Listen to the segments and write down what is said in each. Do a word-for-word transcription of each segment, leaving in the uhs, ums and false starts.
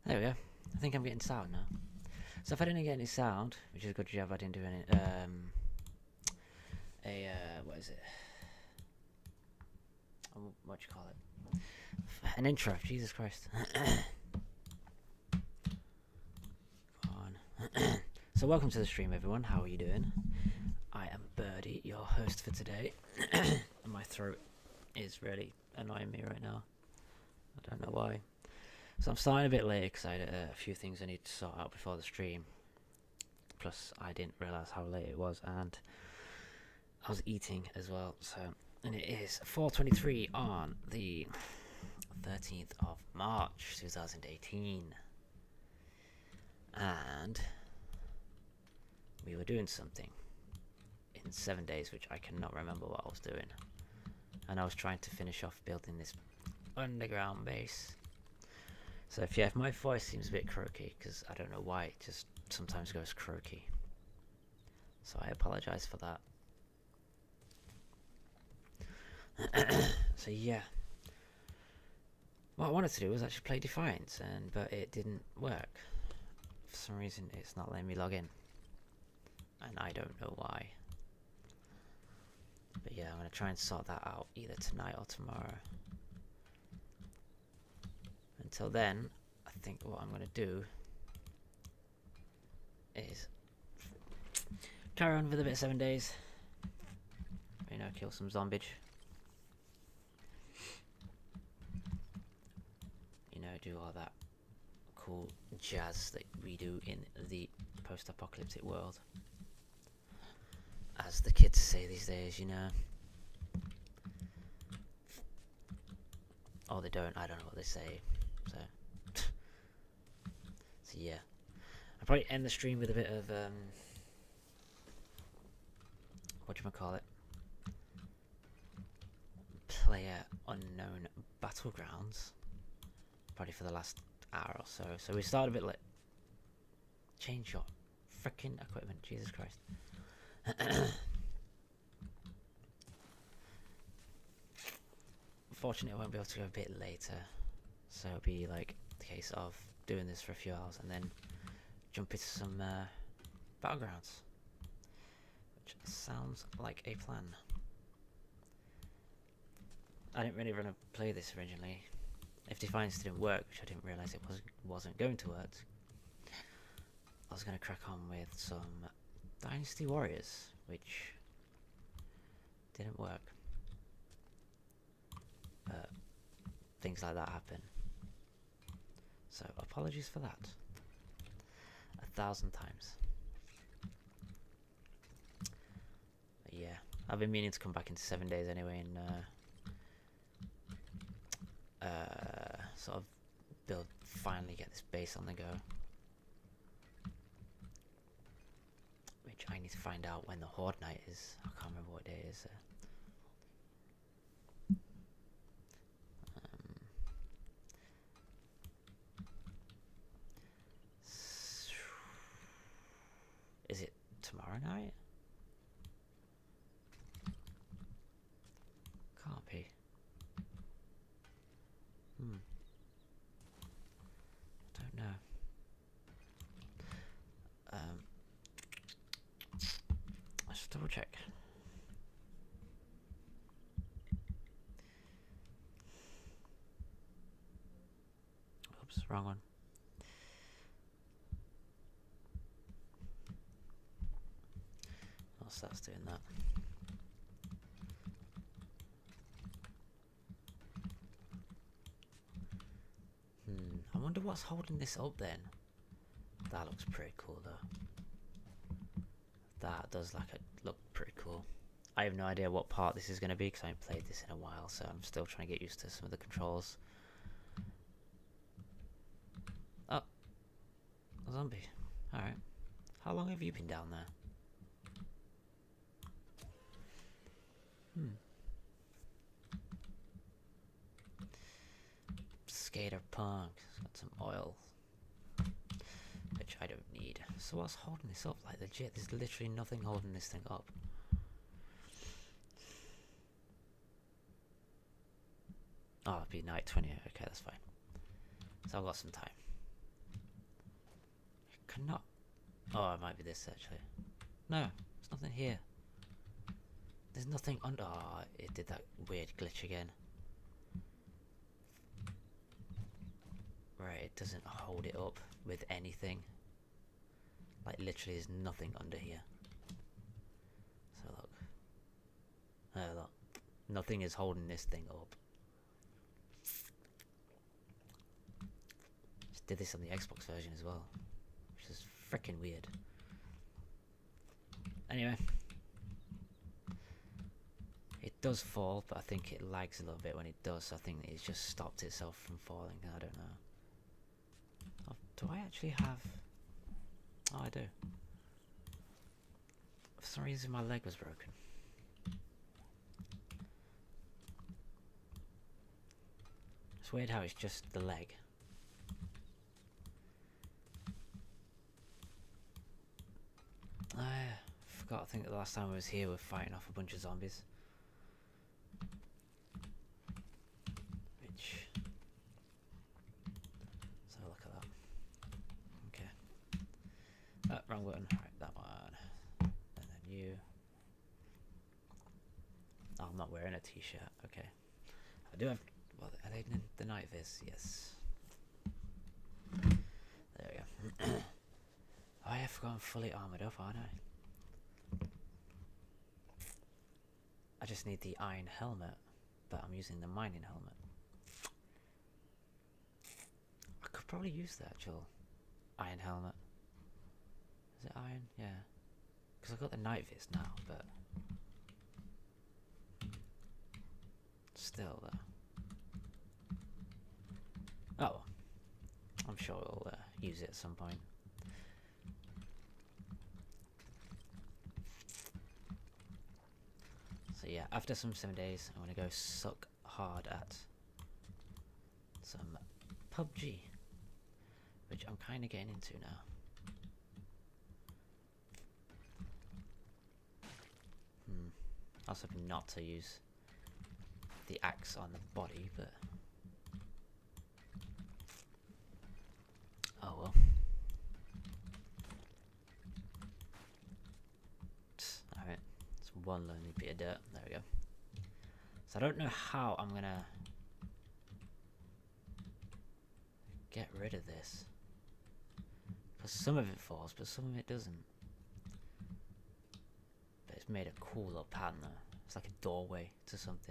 There we go. I think I'm getting sound now. So if I didn't get any sound, which is a good job, I didn't do any. Um, a uh, what is it? Um, what do you call it? An intro. Jesus Christ. Come on. So welcome to the stream, everyone. How are you doing? I am Birdie, your host for today. And my throat is really annoying me right now. I don't know why. So I'm starting a bit late because I had uh, a few things I need to sort out before the stream. Plus, I didn't realise how late it was, and I was eating as well. So, and it is four twenty-three on the thirteenth of March, twenty eighteen, and we were doing something in seven days, which I cannot remember what I was doing. And I was trying to finish off building this underground base. So if yeah, if my voice seems a bit croaky, because I don't know why, it just sometimes goes croaky. So I apologise for that. So yeah, what I wanted to do was actually play Defiance, and but it didn't work. For some reason, it's not letting me log in, and I don't know why. But yeah, I'm gonna try and sort that out either tonight or tomorrow. Until then, I think what I'm gonna do is carry on with a bit of seven days. You know, kill some zombage. You know, do all that cool jazz that we do in the post-apocalyptic world. As the kids say these days, you know. Or they don't, I don't know what they say. So, so yeah. I'll probably end the stream with a bit of, um, whatchamacallit? Player Unknown Battlegrounds. Probably for the last hour or so. So we started a bit late. Change your freaking equipment, Jesus Christ. Unfortunately, I won't be able to go a bit later. So it'll be like the case of doing this for a few hours and then jump into some uh, battlegrounds. Which sounds like a plan. I didn't really want to play this originally. If Defiance didn't work, which I didn't realise it was, wasn't going to work, I was going to crack on with some Dynasty Warriors, which didn't work. But things like that happen. So apologies for that. A thousand times. But yeah, I've been meaning to come back in seven days anyway and uh, uh, sort of build, finally get this base on the go. Which I need to find out when the Horde Night is. I can't remember what day it is. Uh, um, is it tomorrow night? Can't be. Hmm. Don't know. Um, let's just double check. Oops, wrong one. Whilst that's doing that. Hmm, I wonder what's holding this up then. That looks pretty cool though. That does like a, look pretty cool. I have no idea what part this is going to be because I haven't played this in a while, so I'm still trying to get used to some of the controls. Oh, a zombie. Alright. How long have you been down there? Hmm. Skater punk. It's got some oil. Which I don't need. So what's holding this up? Like legit, there's literally nothing holding this thing up. Oh, it'd be night twenty. Okay, that's fine. So I've got some time. cannot... Oh, it might be this actually. No, there's nothing here. There's nothing under... Oh, it did that weird glitch again. Right, it doesn't hold it up with anything. Like, literally there's nothing under here. So look. Oh, look. Nothing is holding this thing up. Just did this on the Xbox version as well. Which is freaking weird. Anyway. It does fall, but I think it lags a little bit when it does. So I think it's just stopped itself from falling. I don't know. Oh, do I actually have... Oh, I do. For some reason my leg was broken. It's weird how it's just the leg. I forgot, I think the last time I was here we were fighting off a bunch of zombies. Which... Let's have a look at that. Okay. Oh, wrong button. Right, that one. And then you. Oh, I'm not wearing a t-shirt. Okay. I do have... Well, are they in the night viz? Yes. There we go. Oh, I have forgotten fully armoured up, aren't I? I just need the iron helmet, but I'm using the mining helmet. I could probably use the actual iron helmet. Is it iron? Yeah. Because I've got the night viz now, but... Still, though. Oh, I'm sure we'll uh, use it at some point. So yeah, after some seven days, I'm gonna go suck hard at some P U B G, which I'm kind of getting into now. Hmm. Also, not to use the axe on the body, but. Oh well. Alright, it's one lonely bit of dirt. There we go. So I don't know how I'm gonna get rid of this. Because some of it falls, but some of it doesn't. But it's made a cool little pattern though. It's like a doorway to something.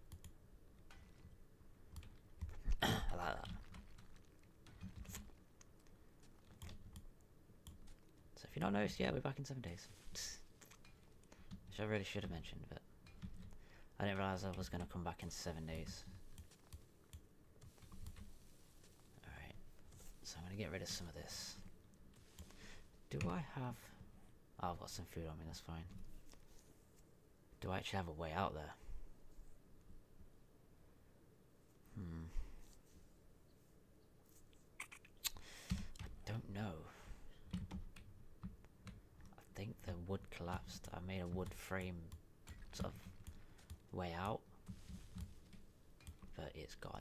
I like that. So if you've not noticed yet, we're back in seven days. Which I really should have mentioned, but I didn't realise I was going to come back in seven days. Alright, so I'm going to get rid of some of this. Do I have... Oh, I've got some food on me, that's fine. Do I actually have a way out there? Hmm. I don't know. I think the wood collapsed. I made a wood frame sort of way out, but it's gone.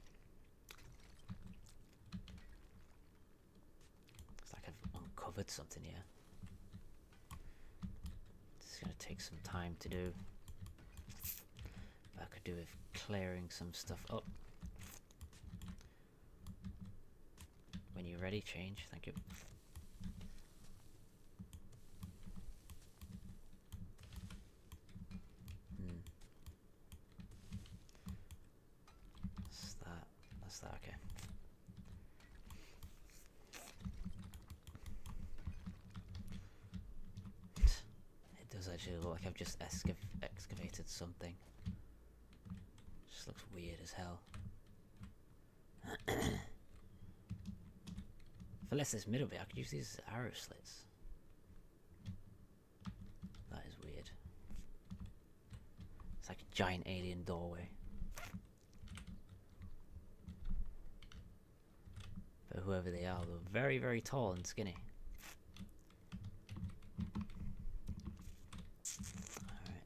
It's like I've uncovered something here. It's gonna take some time to do. But I could do with clearing some stuff up. When you're ready, change. Thank you. Hmm. That's that. That's that. Okay. It does actually look like I've just excav excavated something. Just looks weird as hell. If I left this middle bit, I could use these as arrow slits. That is weird. It's like a giant alien doorway. But whoever they are, they're very, very tall and skinny. Alright.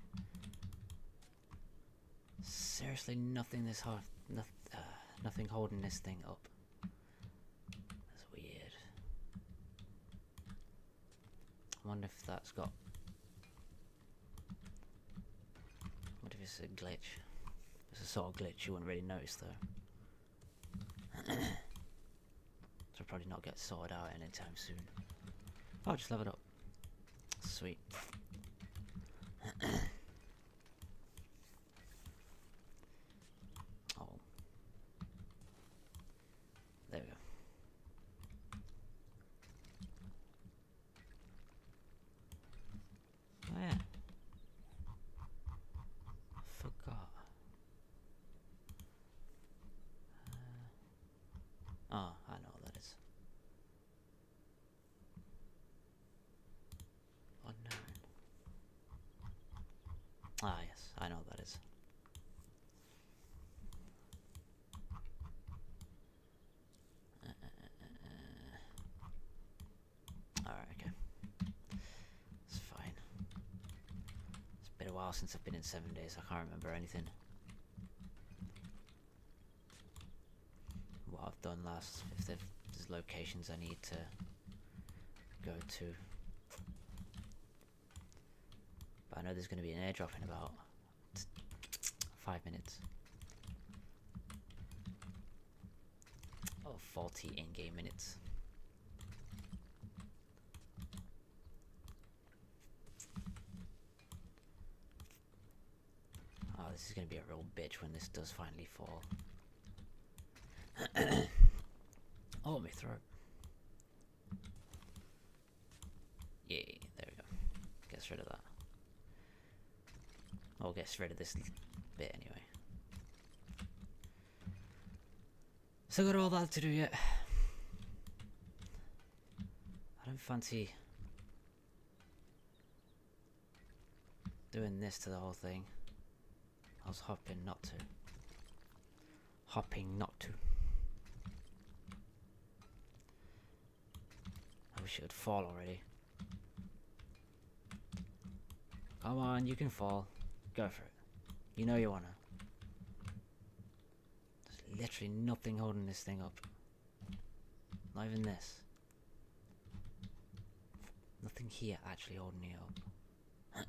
Seriously, nothing this hard. No, uh, nothing holding this thing up. That's weird. wonder if that's got... What if it's a glitch? It's a sort of glitch you wouldn't really notice though. So probably not get sorted out anytime soon. Oh, just level it up. Sweet. Oh. There we go. Oh yeah. Forgot. Uh, oh, I know what that is. Unknown. Ah yes, I know what that is. Uh, uh, uh, uh. Alright, okay. It's fine. It's been a while since I've been in seven days, I can't remember anything. What I've done last, if there's locations I need to go to. But I know there's going to be an airdrop in about five minutes. Oh, forty in-game minutes. Oh, this is going to be a real bitch when this does finally fall. Oh, my throat. Yeah, there we go. Gets rid of that. Or gets rid of this bit anyway. Still got all that to do yet. I don't fancy doing this to the whole thing. I was hoping not to. Hopping not to. I wish it would fall already. Come on, you can fall. Go for it. You know you wanna. There's literally nothing holding this thing up. Not even this. Nothing here actually holding it up.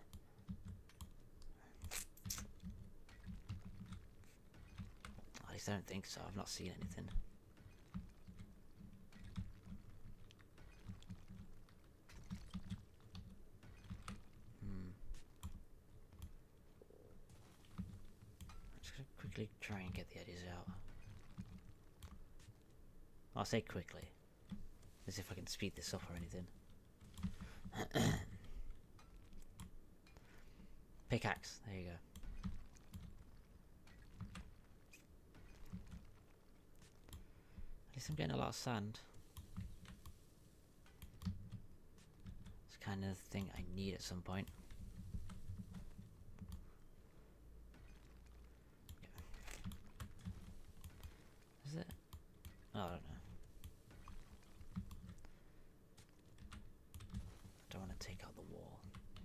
At least I don't think so. I've not seen anything. Quickly try and get the edges out. I'll say quickly, as if I can speed this up or anything. Pickaxe, there you go. At least I'm getting a lot of sand. It's kind of the thing I need at some point. Is it? Oh, I don't know. I don't want to take out the wall.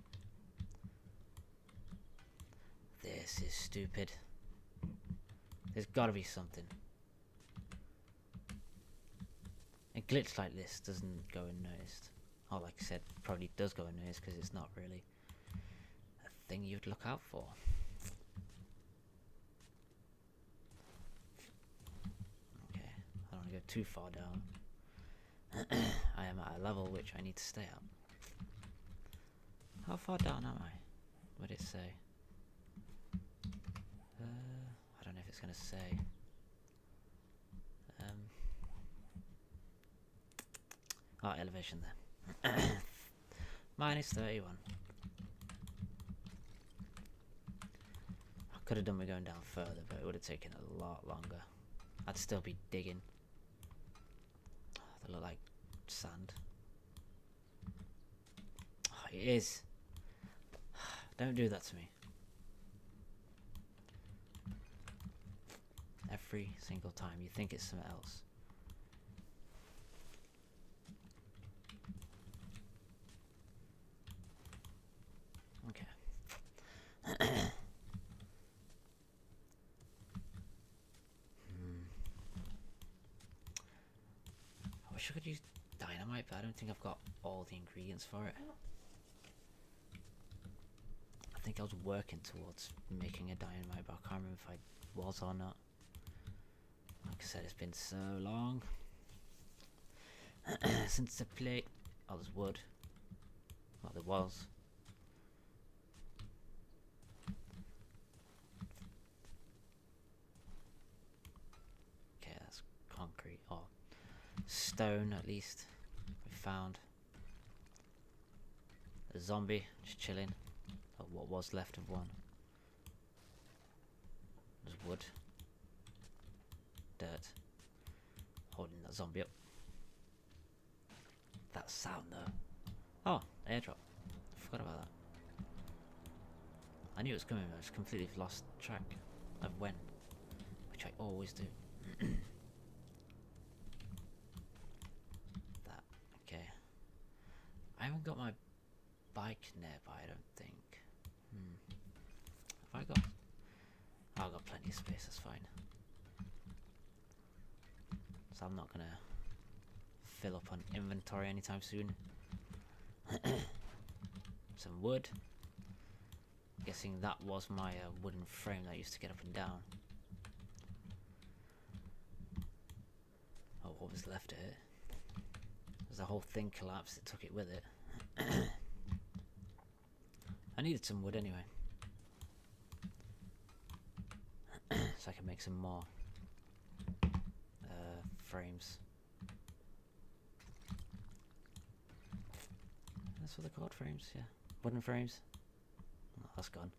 This is stupid. There's gotta be something. A glitch like this doesn't go unnoticed. Oh, like I said, probably does go unnoticed because it's not really a thing you'd look out for. Go too far down. I am at a level which I need to stay at. How far down am I? What did it say? Uh, I don't know if it's gonna say. Um, oh, elevation there. Minus thirty-one. I could have done with going down further, but it would have taken a lot longer. I'd still be digging. They look like sand. Oh, it is. Don't do that to me. Every single time you think it's something else. Okay. I wish I could use dynamite. dynamite, but I don't think I've got all the ingredients for it. I think I was working towards making a dynamite, but I can't remember if I was or not. Like I said, it's been so long since the play. Oh, there's wood. Well, there was. Okay, that's concrete, or stone at least. We found a zombie just chilling, or what was left of one. There's wood, dirt, holding that zombie up. That sound though. Oh, airdrop. I forgot about that. I knew it was coming, but I just completely lost track of when, which I always do. That, okay. I haven't got my bike nearby, I don't think. Hmm. Have I got? Oh, I've got plenty of space, that's fine. So I'm not gonna fill up on inventory anytime soon. Some wood. Guessing that was my uh, wooden frame that I used to get up and down. Oh, what was left of it? As the whole thing collapsed, it took it with it. I needed some wood anyway. So I can make some more uh, frames. That's what they're called, frames, yeah. Wooden frames. Oh, that's gone.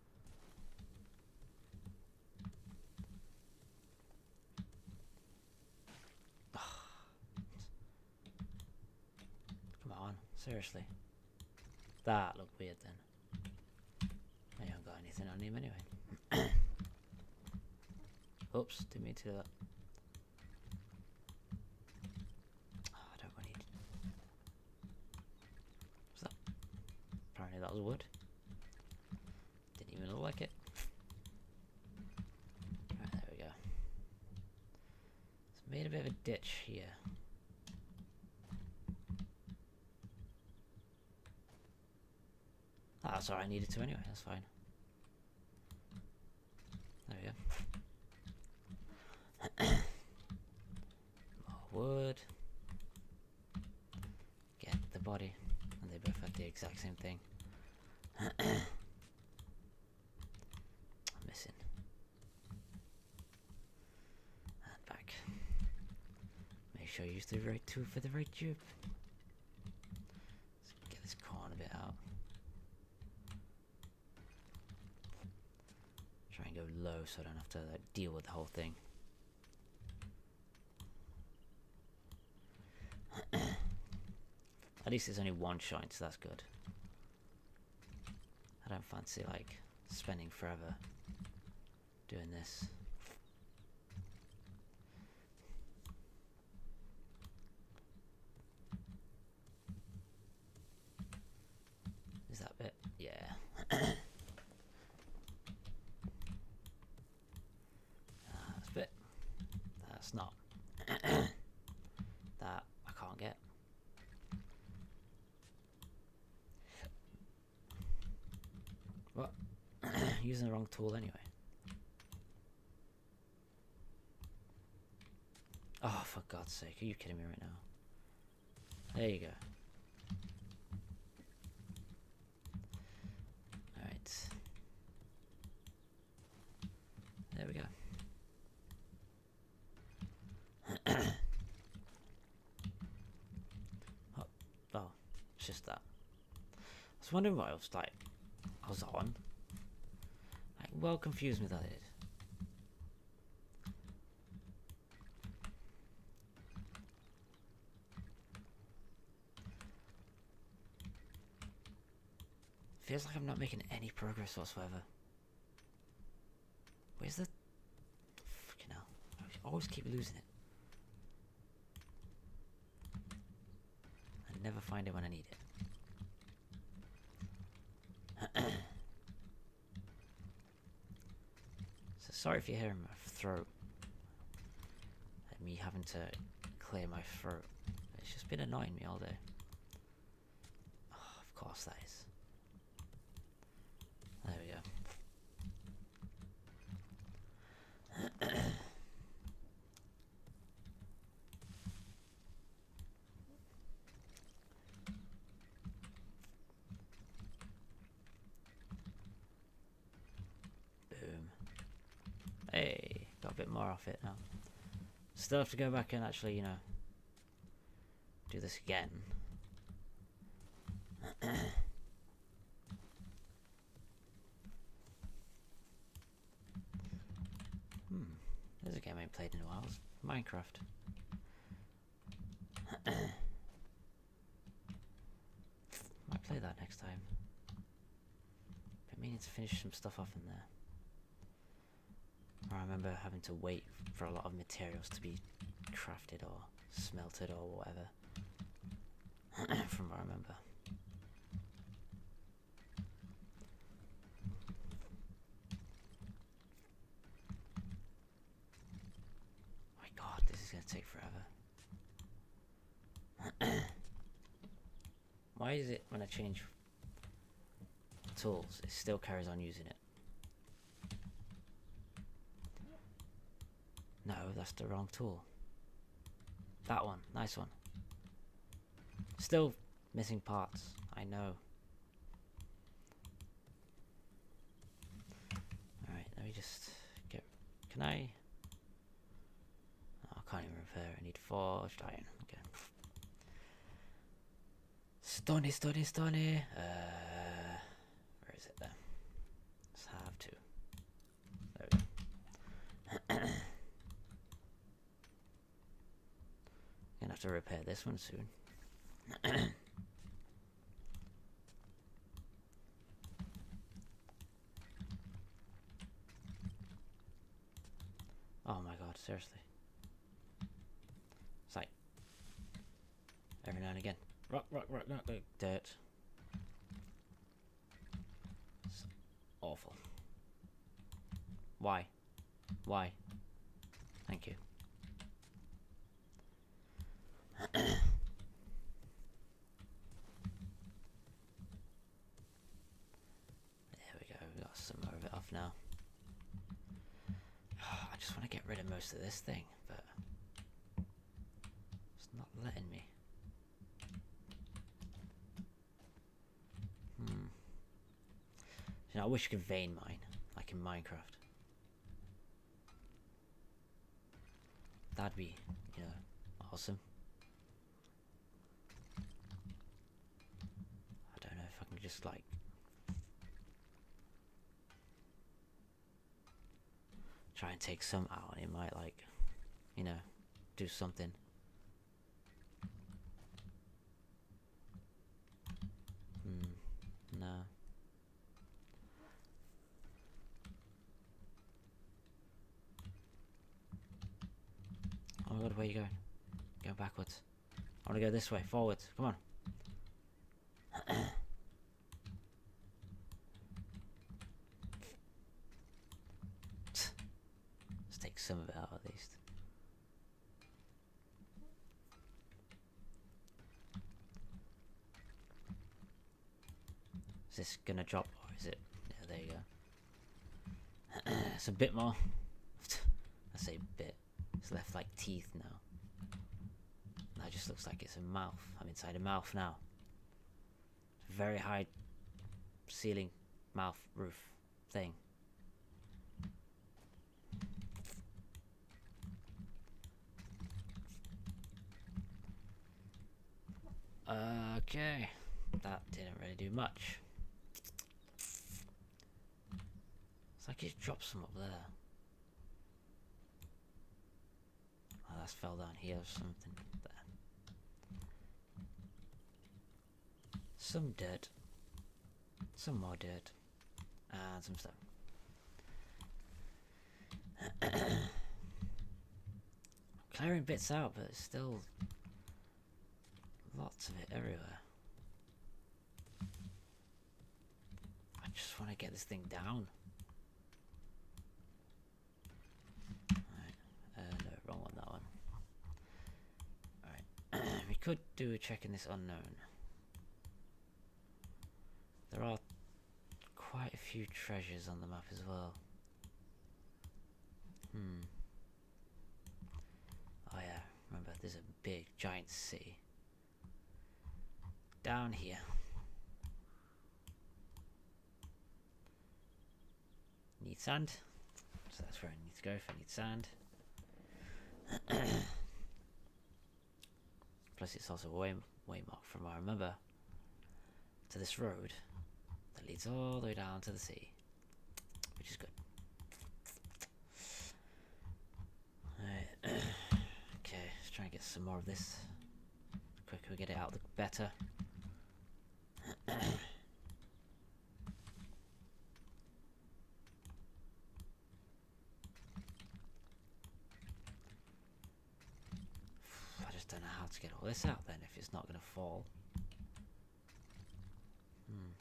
Come on, seriously. That looked weird then. I haven't got anything on him anyway. Oops, didn't mean to do that. Oh, I don't need. What's that? Apparently that was wood. Didn't even look like it. Right, there we go. It's made a bit of a ditch here. Ah, that's all I needed to anyway, that's fine. There we go. More wood. Get the body. And they both had the exact same thing. I'm missing. And back. Make sure you use the right tool for the right job. Let's get this corn a bit out. Try and go low so I don't have to like, deal with the whole thing. At least there's only one shine, so that's good. I don't fancy like spending forever doing this. Is that bit? Yeah. That's a bit. That's not. That I can't get. What? Using the wrong tool anyway. Oh, for God's sake, are you kidding me right now? There you go. Alright. There we go. oh, oh, it's just that. I was wondering what I was like. I was on. Like, well confused me that is. Feels like I'm not making any progress whatsoever. Where's the fucking hell? I always keep losing it. I never find it when I need it. So sorry if you're hearing my throat. And me having to clear my throat. It's just been annoying me all day. Oh, of course that is. There we go. Boom. Hey, got a bit more off it now. Still have to go back and actually, you know, do this again. Hmm. There's a game I ain't played in a while. It's Minecraft. Might play that next time. Been meaning to finish some stuff off in there. I remember having to wait for a lot of materials to be crafted or smelted or whatever. From what I remember. My god, this is going to take forever. Why is it when I change tools, it still carries on using it? No, that's the wrong tool. That one, nice one. Still missing parts, I know. Alright, let me just get... Can I... Oh, I can't even repair, I need forged iron. Okay. Stony, stony, stony. Uh, where is it there? Let's have to. There we go. Gonna have to repair this one soon. Oh my god, seriously. It's like every now and again. Rock, rock, rock, rock, rock, dirt. It's awful. Why? Why? Thank you. There we go, we got some more of it off now. I just want to get rid of most of this thing, but it's not letting me. Hmm. You know, I wish you could vein mine, like in Minecraft. That'd be, you know, awesome. I don't know if I can just like try and take some out, and it might like, you know, do something. Hmm. No. Oh my god, where are you going? Go backwards. I want to go this way, forwards. Come on. Let's take some of it out at least. Is this gonna drop or is it? Yeah, there you go. It's a bit more. I say bit. It's left like teeth now. That just looks like it's a mouth. I'm inside a mouth now. It's a very high ceiling mouth roof thing. Okay, that didn't really do much. It's like it dropped some up there. Oh, that's fell down here or something. There. Some dirt. Some more dirt. And some stone. Clearing bits out, but it's still lots of it everywhere. I just want to get this thing down. Alright, uh, no, wrong one, that one. Alright, we could do a check in this unknown. There are quite a few treasures on the map as well. Hmm. Oh yeah, remember there's a big giant city down here. Need sand, so that's where I need to go if I need sand. Plus it's also a way, way mark from what I remember to this road that leads all the way down to the sea, which is good. Alright. Okay, let's try and get some more of this. The quicker we get it out, the better. I just don't know how to get all this out then if it's not going to fall. Hmm.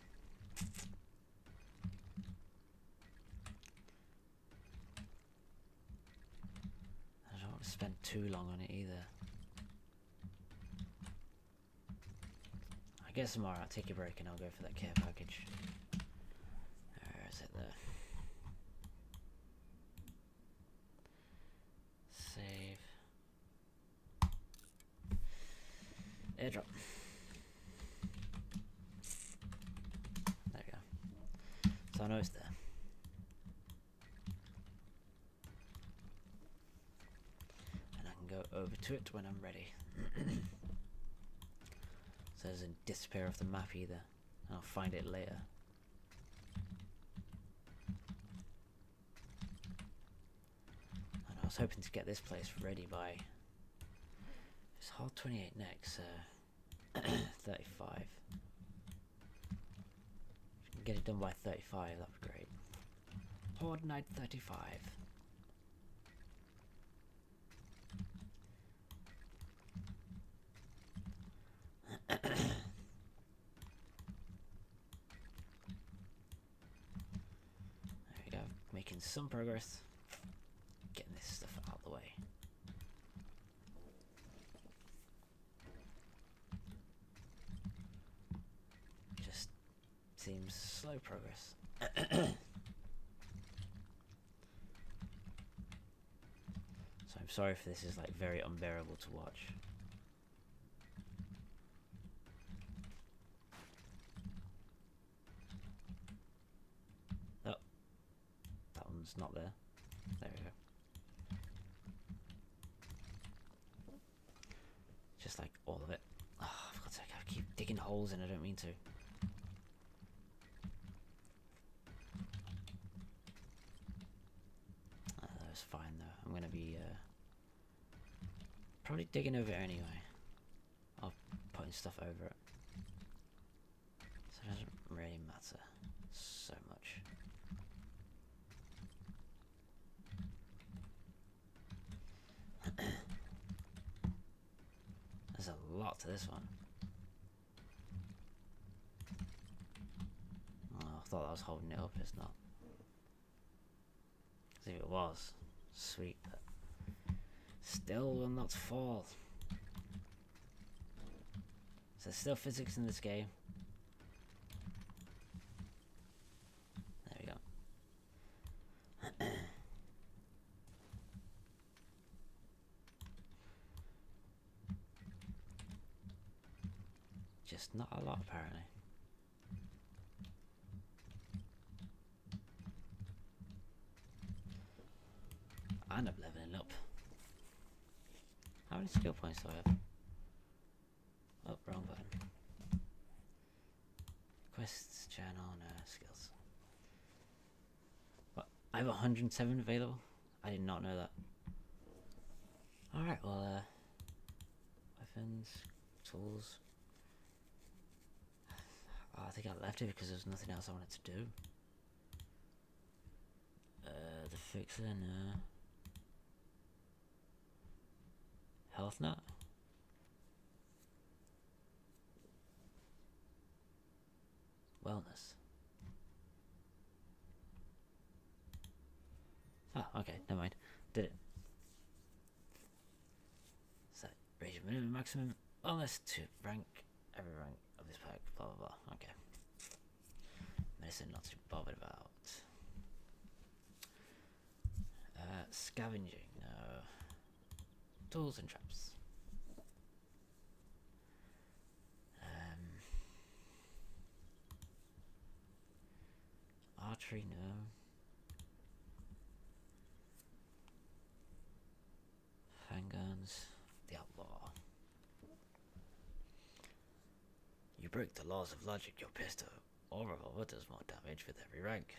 I don't want to spend too long on it either. I guess tomorrow I'll take a break and I'll go for that care package. Where is it there? Save. Airdrop. There we go. So I know it's there. And I can go over to it when I'm ready. So it doesn't disappear off the map either. And I'll find it later. And I was hoping to get this place ready by... It's hard twenty-eight next, uh, thirty-five. If we can get it done by thirty-five, that would be great. Horde Night thirty-five. There we go, making some progress. Getting this stuff out of the way. Just seems slow progress. So I'm sorry if this is like very unbearable to watch. Oh, that one's not there. There we go. Just like all of it. Oh, for God's sake, I keep digging holes in, I don't mean to. Uh, that's fine though. I'm gonna be uh, probably digging over it anyway. I'll putting stuff over it. So it doesn't really matter so much. There's a lot to this one. Oh, I thought I was holding it up, it's not. If it was, sweet, but still will not fall. So there's still physics in this game. There we go. Just not a lot apparently. I end up leveling up. How many skill points do I have? Oh, wrong button. Quests, channel, no, skills. What? I have one hundred seven available? I did not know that. Alright, well, uh, weapons, tools. Oh, I think I left it because there was nothing else I wanted to do. Uh, the fixer, no. Health nut? Wellness. Oh, okay, never mind. Did it. So, raise your minimum, maximum, Wellness to rank, every rank of this pack, blah blah blah. Okay. Medicine not too bothered about. Uh, scavenging, no. Tools and traps. Um, archery, no. Handguns, the outlaw. You break the laws of logic, your pistol or revolver does more damage with every rank.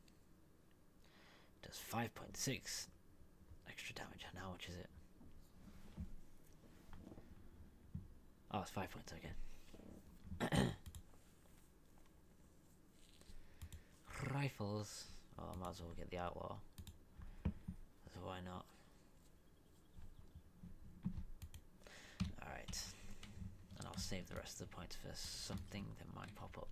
Does five point six extra damage, and how much is it? Oh, it's five points, okay. Rifles. Oh, I might as well get the outlaw. So why not? Alright. And I'll save the rest of the points for something that might pop up.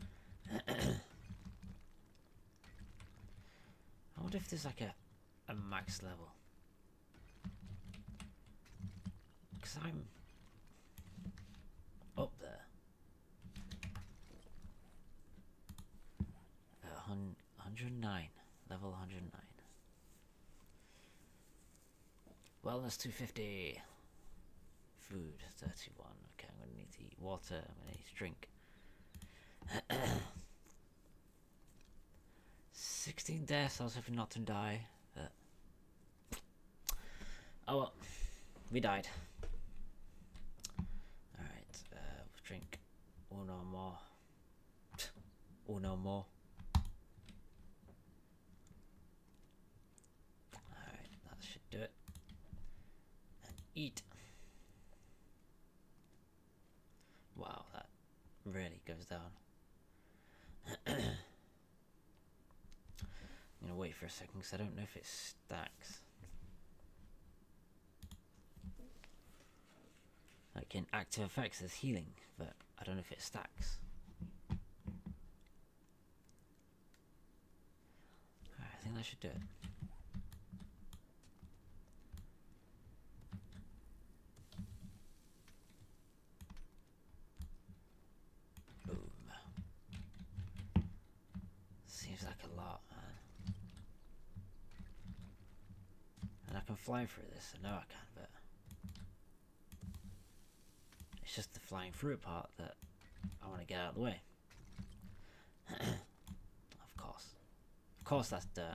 I wonder if there's like a, a max level. Because I'm up there. Uh, one hundred nine. Level one hundred nine. Wellness two fifty. Food thirty-one. Okay, I'm gonna need to eat water. I'm gonna need to drink. sixteen deaths. I was hoping not to die. But oh well, we died. Alright, uh, we'll drink uno more. Uno more. Alright, that should do it. And eat. Wow, that really goes down. I'm gonna wait for a second because I don't know if it stacks. Like in active effects there's healing, but I don't know if it stacks. Alright, I think that should do it. Boom. Seems like a lot, man. And I can fly through this, I know I can, but it's just the flying through part that I want to get out of the way. Of course. Of course that's dirt.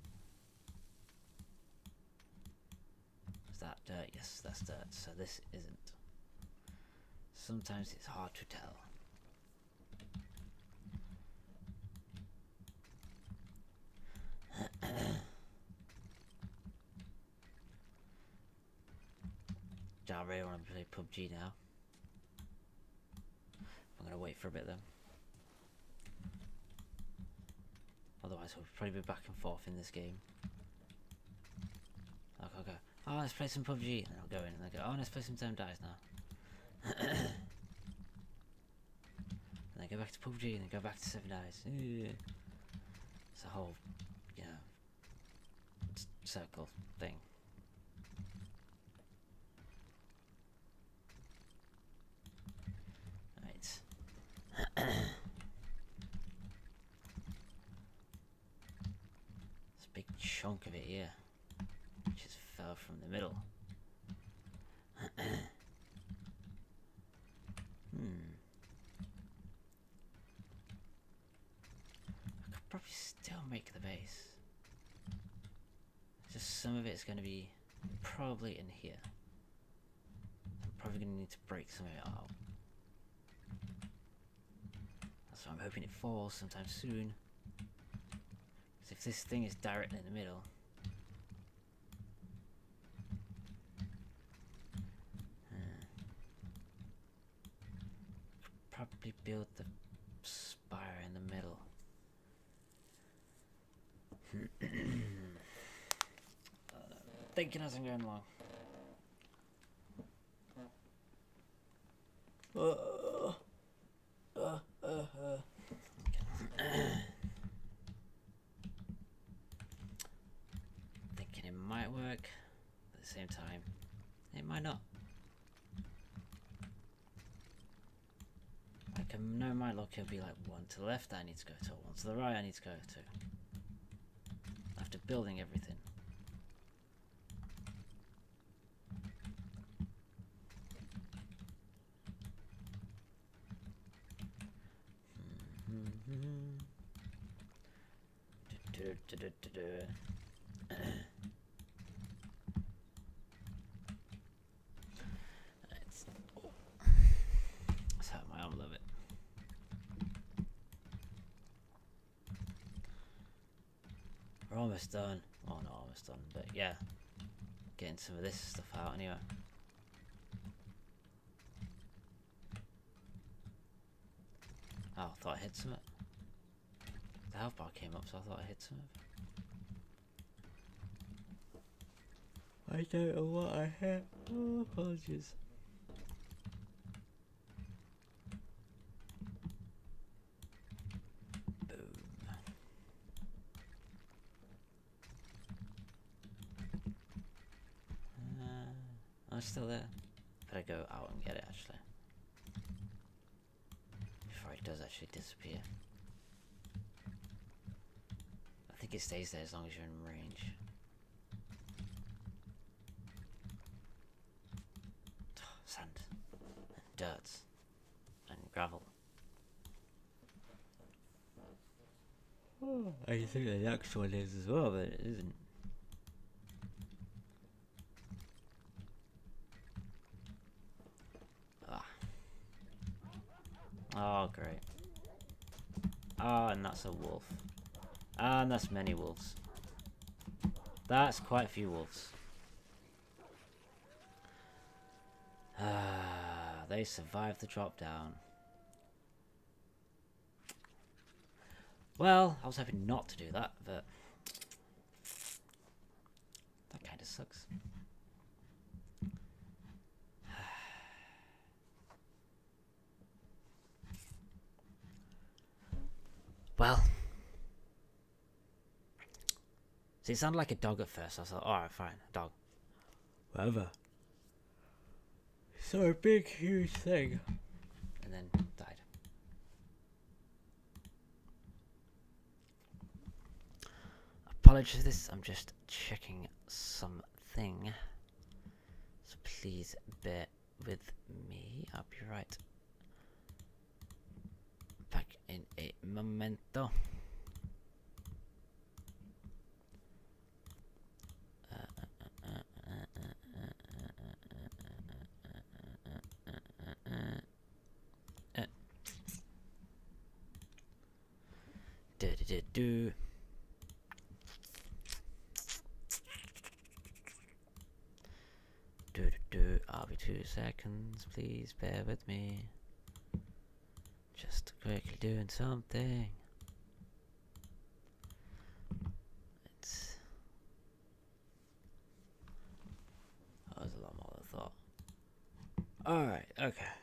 Is that dirt? Yes, that's dirt. So this isn't. Sometimes it's hard to tell. I really want to play P U B G now. I'm gonna wait for a bit though. Otherwise we'll probably be back and forth in this game. Like I'll go, oh let's play some P U B G, and then I'll go in and I go, oh let's play some Zone Dice now. And then go back to P U B G and then go back to Seven Dice. It's a whole, you know, circle thing. This big chunk of it here just fell from the middle. Hmm. I could probably still make the base. Just some of it's going to be probably in here. I'm probably going to need to break some of it out. So I'm hoping it falls sometime soon. Because if this thing is directly in the middle, uh, probably build the spire in the middle. uh, thinking as I'm going along. Uh, uh, uh, uh. Thinking it might work, at the same time, it might not. like, um, no, my luck, it'll be like one to the left I need to go to, one to the right I need to go to. After building everything. It's, oh. That's hurt my arm a little bit. We're almost done. Oh, not almost done, but yeah. Getting some of this stuff out anyway. Oh, I thought I hit some of it. The health bar came up, so I thought I hit some of it. I don't know what I hit. Oh, apologies. Boom. Uh, I'm still there. Better go out and get it actually. Before it does actually disappear. I think it stays there as long as you're in range. Sand. And dirt. And gravel. Oh, I think the next one is as well, but it isn't. Ah. Oh, great. Ah, and that's a wolf. Ah, and that's many wolves. That's quite a few wolves. Ah, they survived the drop down. Well, I was hoping not to do that, but that kind of sucks. Well, see, it sounded like a dog at first. I was like, alright, fine, dog. Whatever. So a big, huge thing. And then died. Apologies for this, I'm just checking something. So please bear with me. I'll be right back in a momento. Do do do do. Do do do. I'll be two seconds. Please bear with me. Just quickly doing something. It's that was a lot more than I thought. Alright, okay.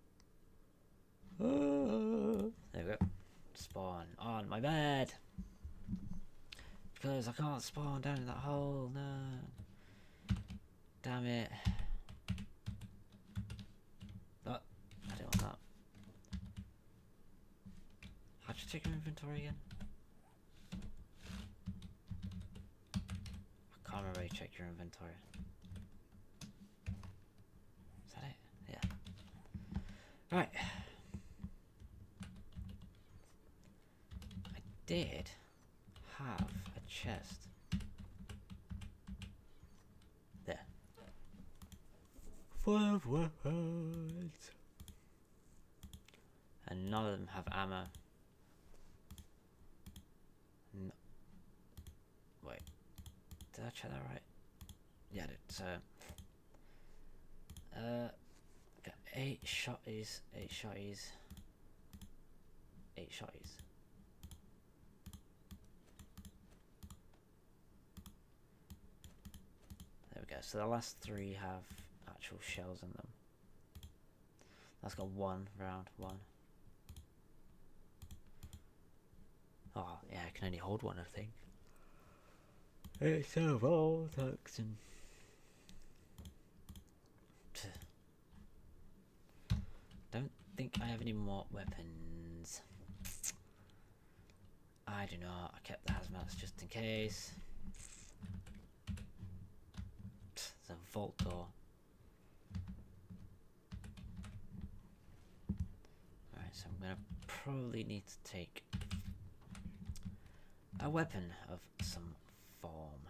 Oh, there we go. Spawn on my bed. Because I can't spawn down in that hole, no. Damn it. Oh, I don't want that. How'd you check your inventory again? I can't remember how you check your inventory. Is that it? Yeah. Right. I did have a chest. There. Full of weapons. And none of them have ammo. No. Wait. Did I check that right? Yeah, I did. So, uh, got eight shotties, eight shotties, eight shotties. There we go. So the last three have actual shells in them. That's got one round, one. Oh, yeah, I can only hold one, I think. It's a vortex and... Don't think I have any more weapons. I do not. I kept the hazmats just in case. There's a vault door. Alright, so I'm gonna probably need to take a weapon of some form.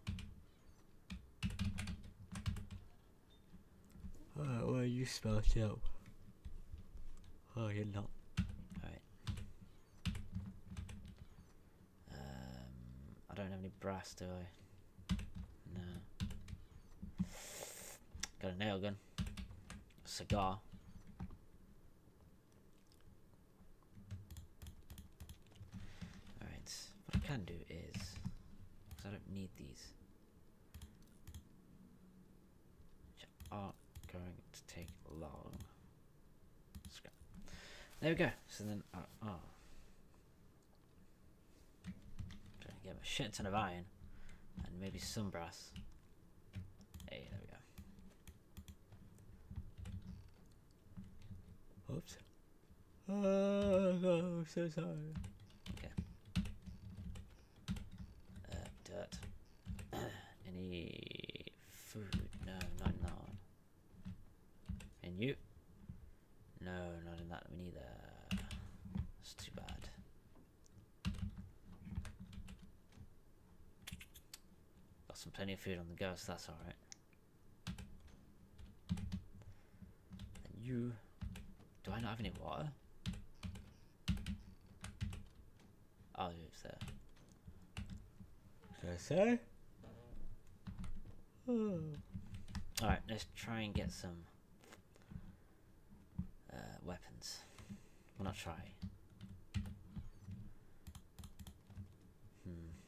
Alright, well, you spell it out. Oh, you're not. Alright. Um, I don't have any brass, do I? No. Got a nail gun. A cigar. Alright. What I can do is, because I don't need these, which aren't going to take long. Scrap. There we go. So then, uh, oh, trying to get a shit ton of iron and maybe some brass. Hey, there we go. Oops. Oh, I'm so sorry. Okay. Uh, dirt. Any food? No, not in that one. And you? No, not in that one either. It's too bad. Got some plenty of food on the go, so that's alright. And you... Do I not have any water? Oh, it's there. Did I say? Oh. Alright, let's try and get some uh, weapons. Well, not try. Hmm.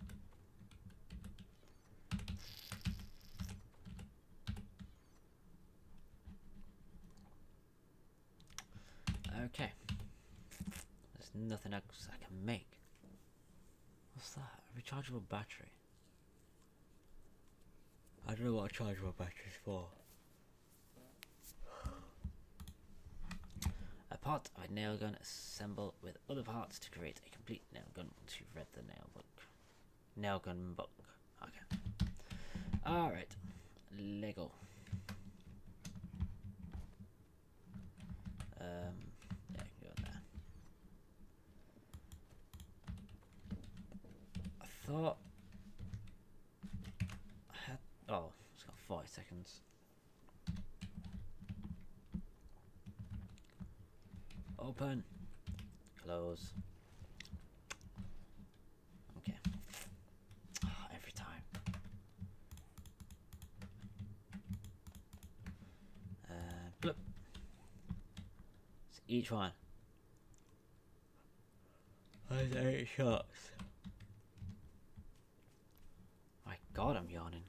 Okay. There's nothing else I can make. What's that? A rechargeable battery. I don't know what a rechargeable battery is for. A part of a nail gun assembled with other parts to create a complete nail gun once you've read the nail book. Nail gun book. Okay. Alright. Lego. Um, yeah, you can go in there. I thought I had. Oh, it's got forty seconds. Open. Close. Okay. Oh, every time. Uh, bloop. So each one has eight shots. My God, I'm yawning.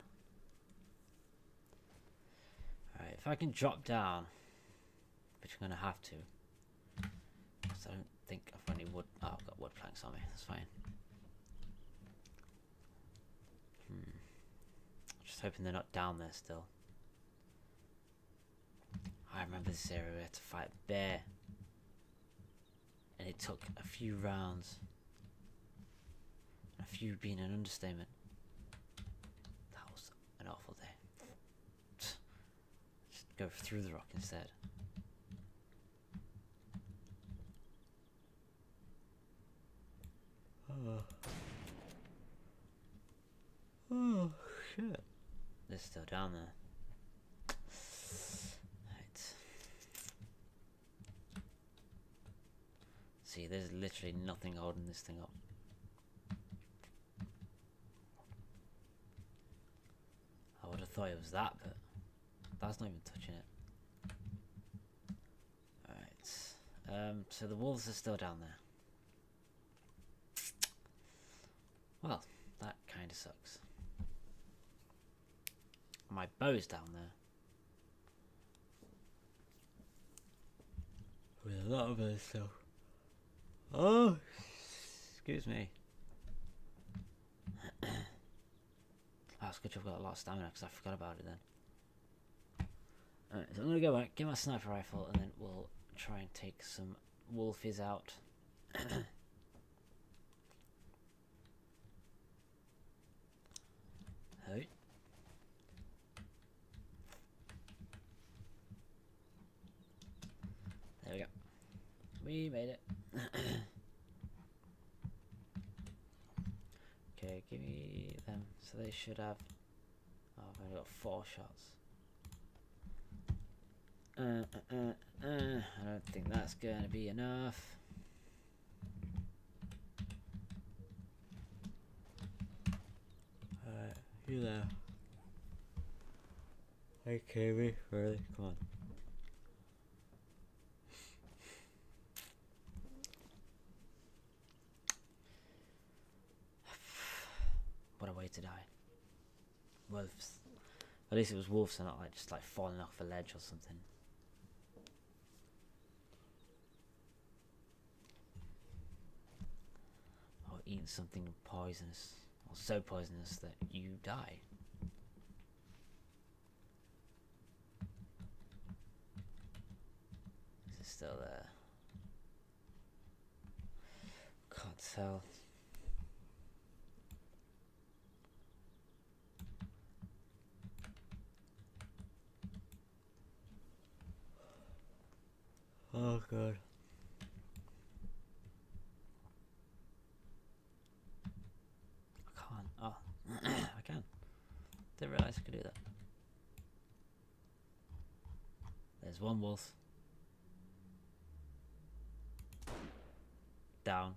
Alright, if I can drop down, which I'm gonna have to. I don't think I've got any wood. Oh, I've got wood planks on me. That's fine. Hmm. Just hoping they're not down there still. I remember this area we had to fight a bear, and it took a few rounds. A few being an understatement. That was an awful day. Just go through the rock instead. Oh. Oh, shit. They're still down there. Right. See, there's literally nothing holding this thing up. I would have thought it was that, but that's not even touching it. Alright. Um, so the wolves are still down there. Well, that kind of sucks. My bow's down there. With a lot of other stuff. Oh, excuse me. Oh, it's good I've got a lot of stamina because I forgot about it then. Alright, so I'm going to go back, get my sniper rifle, and then we'll try and take some wolfies out. Hey. There we go. We made it. Okay, give me them. So they should have... Oh, I've only got four shots. Uh, uh, uh, uh. I don't think that's going to be enough. Alright, you there. Hey, Kiwi, really? Come on. What a way to die. Wolves. At least it was wolves and not like just like falling off a ledge or something. Or eating something poisonous. Or so poisonous that you die. Is it still there? Can't tell. Oh god. I can't. Oh, I can. Didn't realise I could do that. There's one wolf. Down.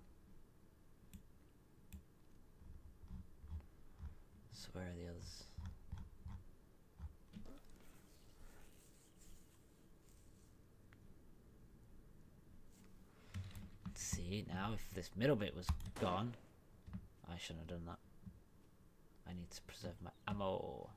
So where are the others? Let's see, now if this middle bit was gone, I shouldn't have done that. I need to preserve my ammo.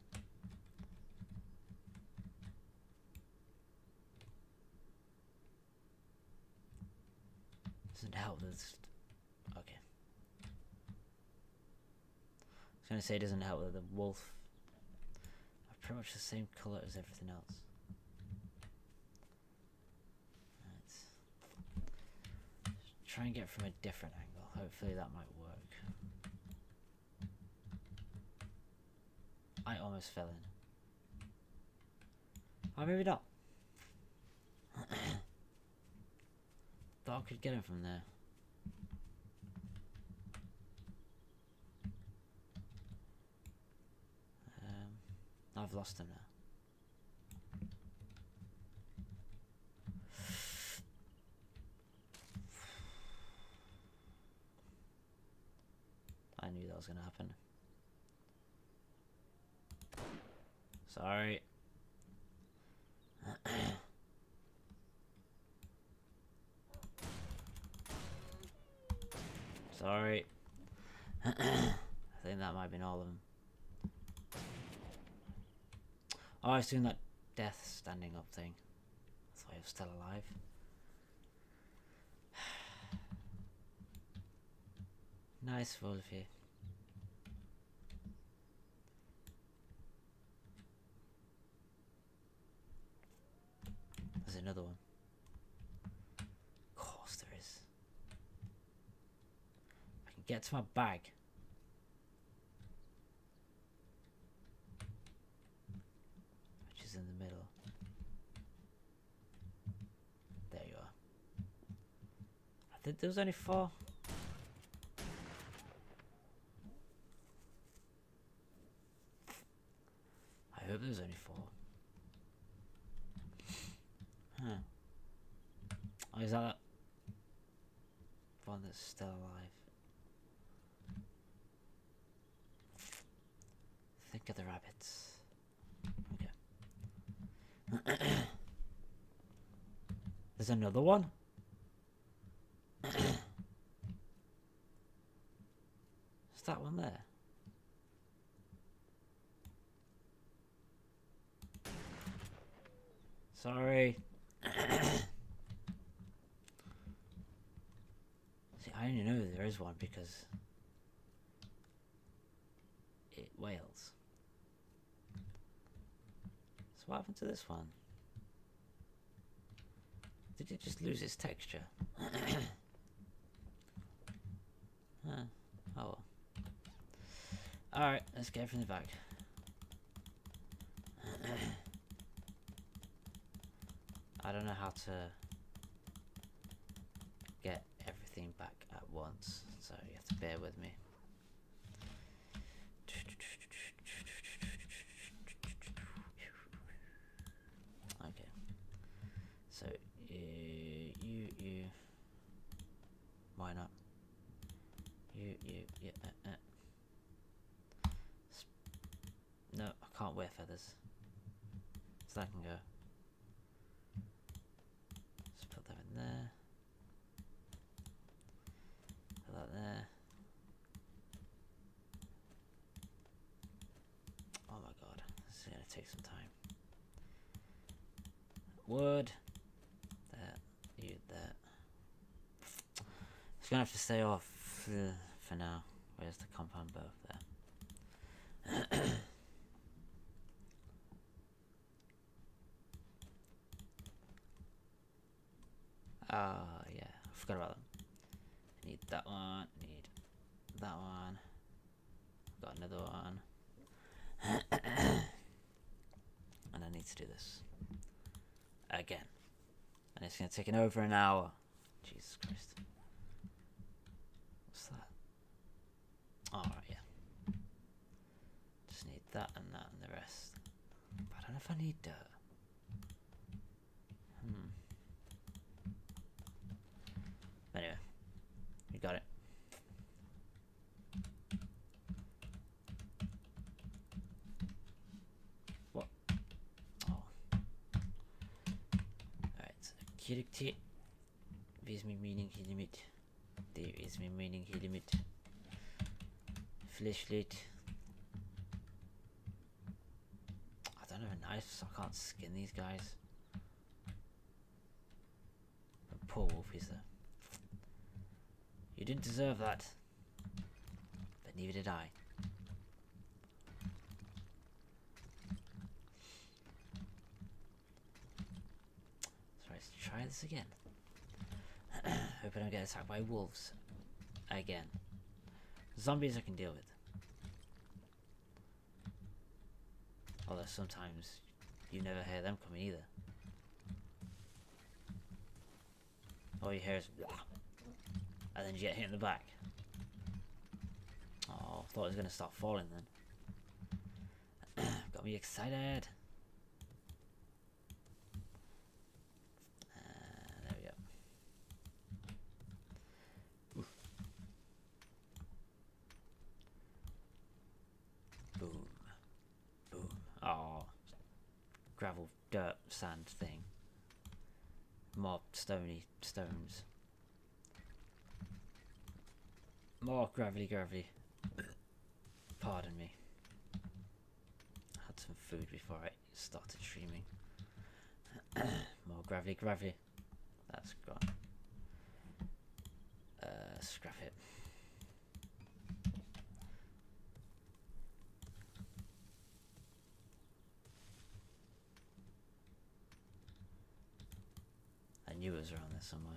Doesn't help that it's... Okay. I was going to say it doesn't help that the wolf are pretty much the same colour as everything else. Let's try and get it from a different angle. Hopefully that might work. I almost fell in. Oh, maybe not. Thought I could get him from there. Um, I've lost him now. I knew that was going to happen. Sorry. Sorry. I think that might have been all of them. Oh, I was doing that death standing up thing. That's why I was still alive. Nice, Wolfie. There's another one. Of course there is. I can get to my bag. Which is in the middle. There you are. I think there was only four. I hope there was only four. Huh. Oh, is that that one that's still alive? Think of the rabbits. Okay. There's another one? Is that one there? Sorry. See, I only know there is one because it wails. So what happened to this one? Did it just lose its texture? Huh. Oh well. Alright, let's get from the back. I don't know how to get everything back at once, so you have to bear with me. Okay, so you, you, you, why not? You, you, yeah, uh, uh. No, I can't wear feathers, so that can go. Just put that in there. Put that there. Oh my god, this is gonna take some time. Wood. That. You. That. It's gonna have to stay off uh, for now. Where's the compound bow? There. Ah, uh, yeah. I forgot about them. I need that one. I need that one. Got another one. And I need to do this again. And it's going to take an over an hour. Jesus Christ. What's that? Alright, yeah. Just need that and that and the rest. But I don't know if I need dirt. Hmm. Anyway. We got it. What? Oh. Alright. Kirikti. Vis min mening hele mit. Det is min mening hele mit. Flashlight. I don't have a knife, so I can't skin these guys. The poor wolf is there. You didn't deserve that. But neither did I. So let's try this again. Hope I don't get attacked by wolves. Again. Zombies I can deal with. Although sometimes you never hear them coming either. All you hear is wah, and then you get hit in the back. Oh, I thought it was going to start falling then. Got me excited. Uh, there we go. Oof. Boom. Boom. Oh. Gravel, dirt, sand thing. More stony stones. More gravelly, gravelly. Pardon me. I had some food before I started streaming. More gravelly, gravelly. That's gone. Uh, scrap it. I knew it was around there somewhere.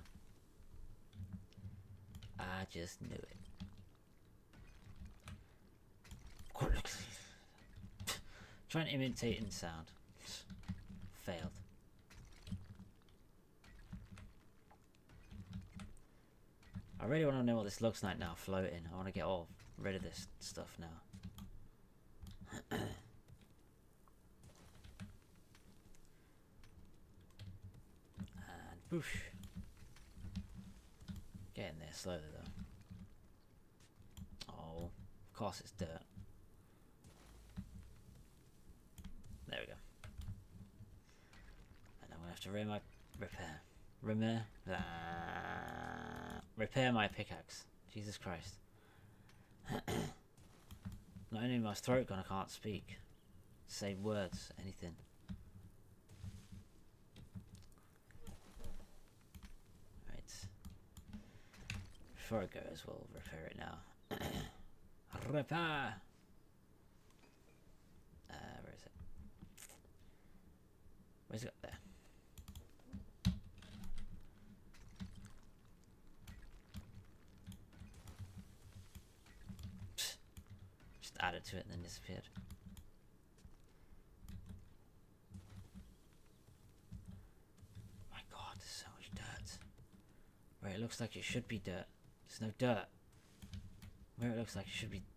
I just knew it. Trying to imitate in sound. Failed. I really want to know what this looks like now floating. I want to get all rid of this stuff now. And boosh. Getting there slowly though. Oh, of course it's dirt. There we go. And I'm gonna have to repair my repair, repair, uh, repair my pickaxe. Jesus Christ! Not only my throat gone, I can't speak, say words, anything. Right. Before I go as well, repair it now. Repair. Uh, where is it? Where's it got there? to it and then disappeared. My god, there's so much dirt. Where it looks like it should be dirt, there's no dirt. Where it looks like it should be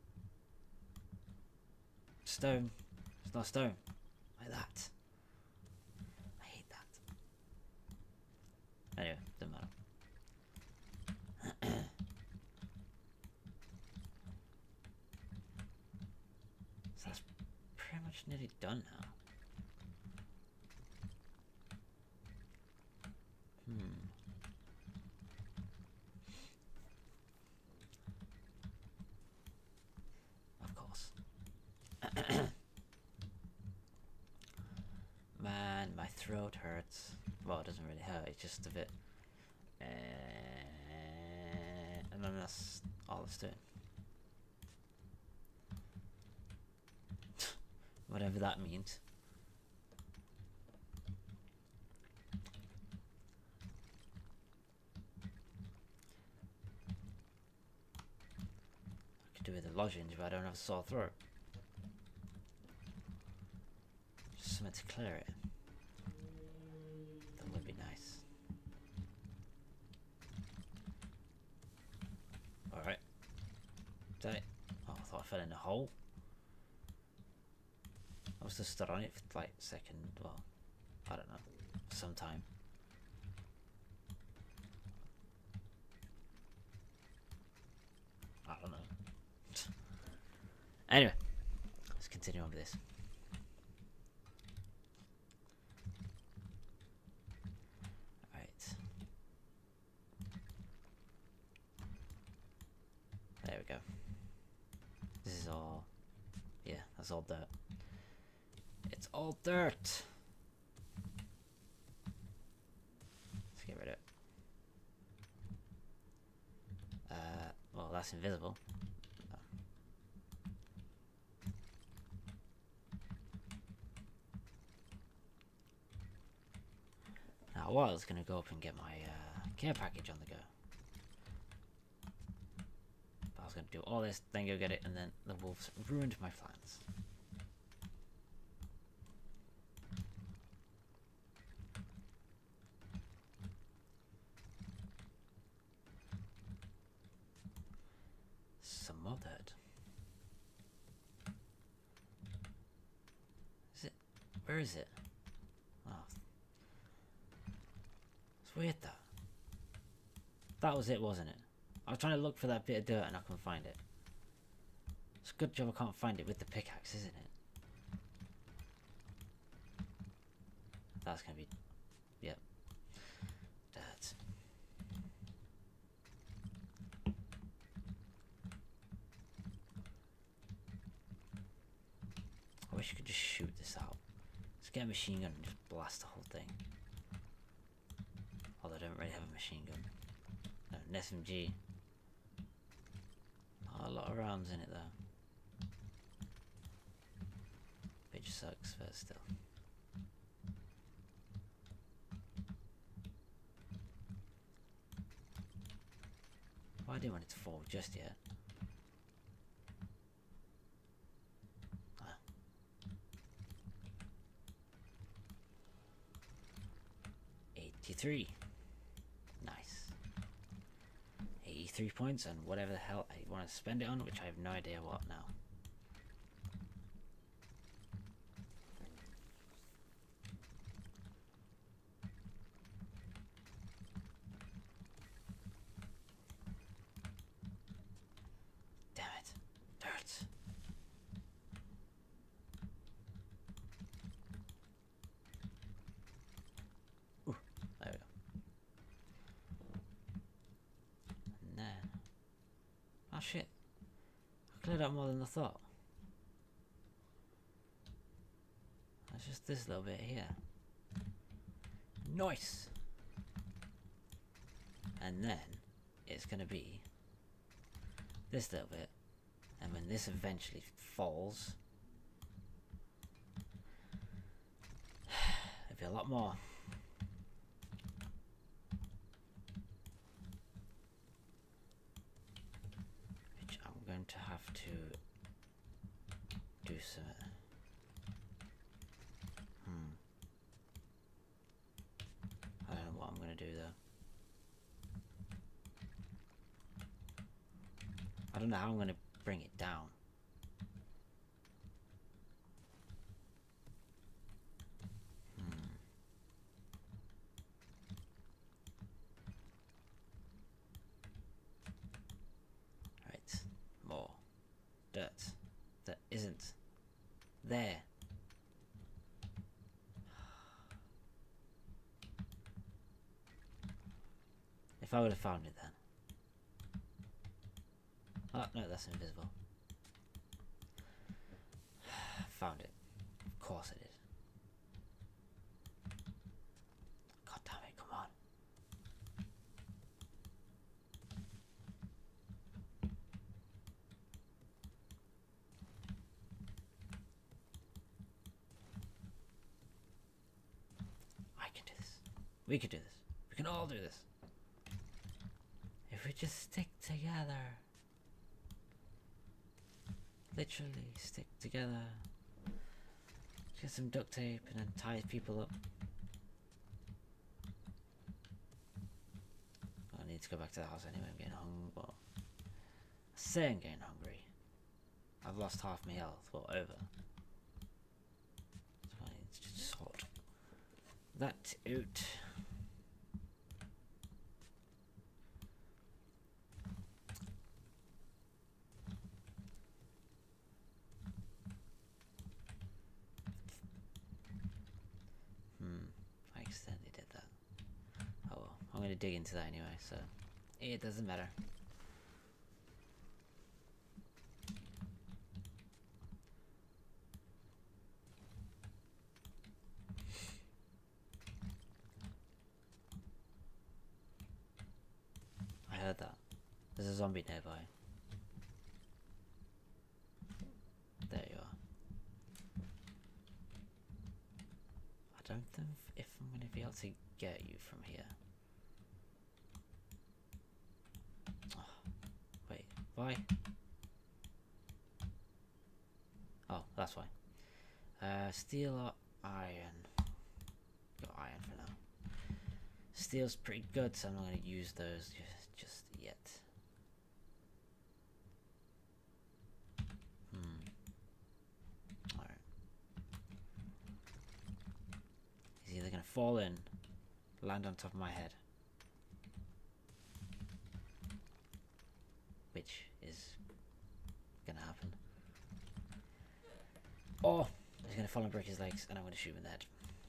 stone, it's not stone. Like that. I hate that. Anyway, doesn't matter. So that's pretty much nearly done now. Hmm. Of course. Man, my throat hurts. Well, it doesn't really hurt, it's just a bit. Uh, and then that's all it's doing. Whatever that means. I could do with a lozenge, but I don't have a sore throat. Just something to clear it. That would be nice. Alright. Did I? Oh, I thought I fell in a hole. I must have stood on it for like a second, well, I don't know, some time. I don't know. Anyway, let's continue on with this. Alright. There we go. This is all, yeah, that's all dirt. It's all dirt. Let's get rid of it. Uh, well, that's invisible. Oh. Now, I was gonna go up and get my uh, care package on the go. But I was gonna do all this, then go get it, and then the wolves ruined my plans. Smothered. Is it? Where is it? Oh. It's weird that. That was it, wasn't it? I was trying to look for that bit of dirt and I couldn't find it. It's a good job I can't find it with the pickaxe, isn't it? That's gonna be... Yep. Dirt. I wish you could just shoot this out. Let's get a machine gun and just blast the whole thing. Although I don't really have a machine gun. No, an S M G. Not a lot of rounds in it though. Which sucks, but still. Well, I didn't want it to fall just yet. eighty-three. Nice. eighty-three points and whatever the hell I want to spend it on, which I have no idea what now. Damn it. Dirt. Ooh, there we go. And then... Oh shit. I cleared out more than I thought. That's just this little bit here. Nice! And then it's gonna be this little bit, and when this eventually falls, it'll be a lot more. Which I'm going to have to do something. Hmm. I don't know what I'm gonna do though. I don't know how I'm gonna bring it down. Hmm. Right. More dirt that isn't there. If I would have found it then. Oh, no, that's invisible. Found it. Of course I did. God damn it, come on. I can do this. We can do this. We can all do this. If we just stick together. Literally stick together. Get some duct tape and then tie people up. I need to go back to the house anyway. I'm getting hungry. Well, I say I'm getting hungry. I've lost half my health. Well, over. So I need to sort that out. Hmm. I accidentally did that. Oh well. I'm going to dig into that anyway, so it doesn't matter. I heard that. There's a zombie nearby. There you are. I don't think if I'm going to be able to get you from here. Oh, wait, why? Oh, that's why. Uh, steel or iron? Got iron for now. Steel's pretty good, so I'm not going to use those just, just yet. Hmm. Alright. He's either going to fall in, land on top of my head, which is going to happen, or he's going to fall and break his legs, and I'm going to shoot him in the head.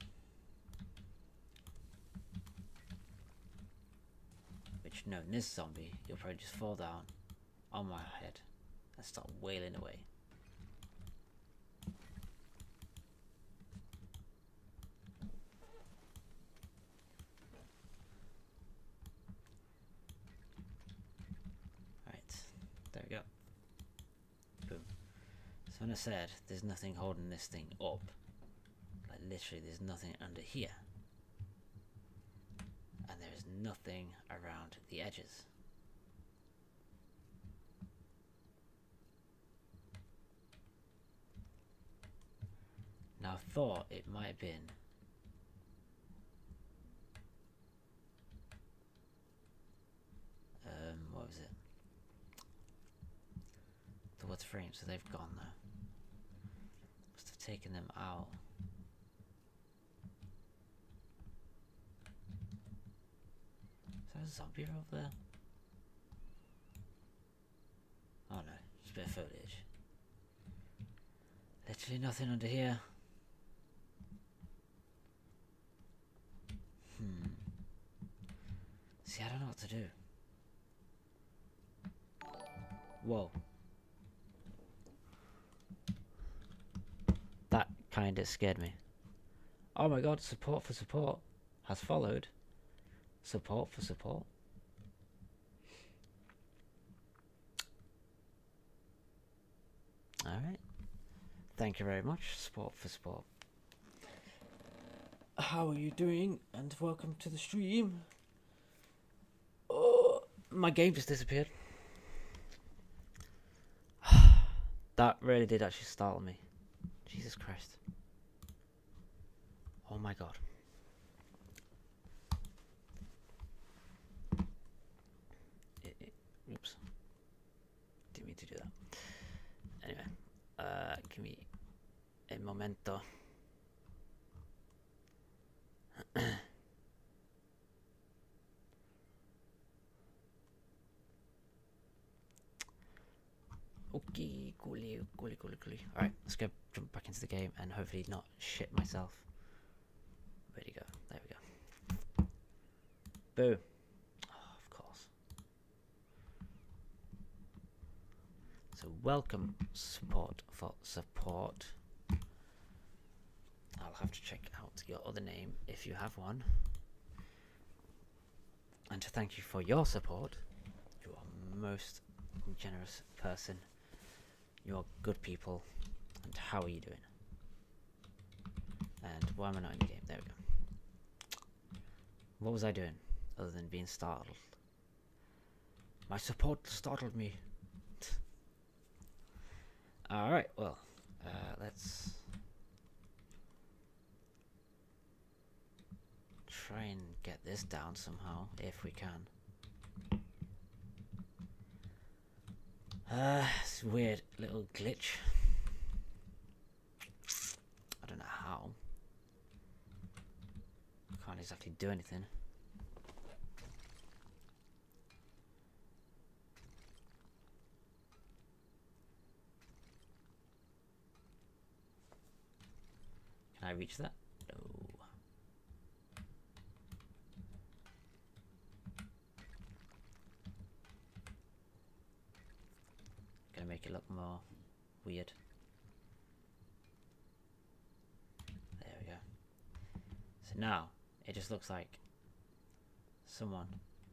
Which, knowing this zombie, he'll probably just fall down on my head and start wailing away. Right, there we go. Boom. So when I said there's nothing holding this thing up, like literally there's nothing under here. And there is nothing around the edges. Now I thought it might have been um what was it? The wood frame, so they've gone now. Must have taken them out. Is that a zombie over there? Oh no, just a bit of foliage. Literally nothing under here. Hmm. See, I don't know what to do. Whoa. That kinda scared me. Oh my god, support for support has followed. Support for support. Alright. Thank you very much, support for support. How are you doing? And welcome to the stream. Oh, my game just disappeared. That really did actually startle me. Jesus Christ. Oh my god. It, it, oops. Didn't mean to do that. Anyway, uh, give me a momento. Okay, coolly, coolly, coolly, coolly. Alright, let's go jump back into the game and hopefully not shit myself. Where'd he go? There we go. Boo. Oh, of course. So welcome support for support. I'll have to check out your other name if you have one. And to thank you for your support. You are most generous person. You're good people. And how are you doing? And why am I not in the game? There we go. What was I doing other than being startled? My support startled me. Alright, well, uh, let's try and get this down somehow, if we can. Uh, it's a weird little glitch. I don't know how. Can't exactly do anything. Can I reach that? No. Gonna make it look more weird. There we go. So now it just looks like someone.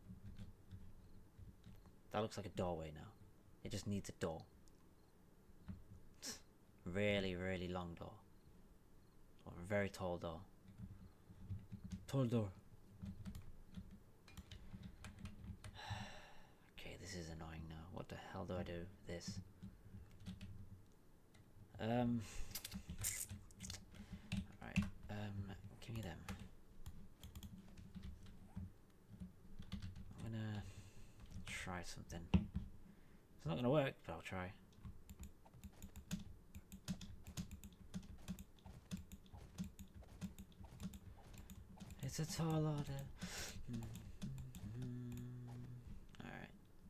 That looks like a doorway now. It just needs a door. Really, really long door. Or a very tall door. Tall door. Okay, this is annoying now. What the hell do I do? This. Um. Alright. Um. Give me them. I'm gonna try something. It's not gonna work, but I'll try. It's a tall order. Alright.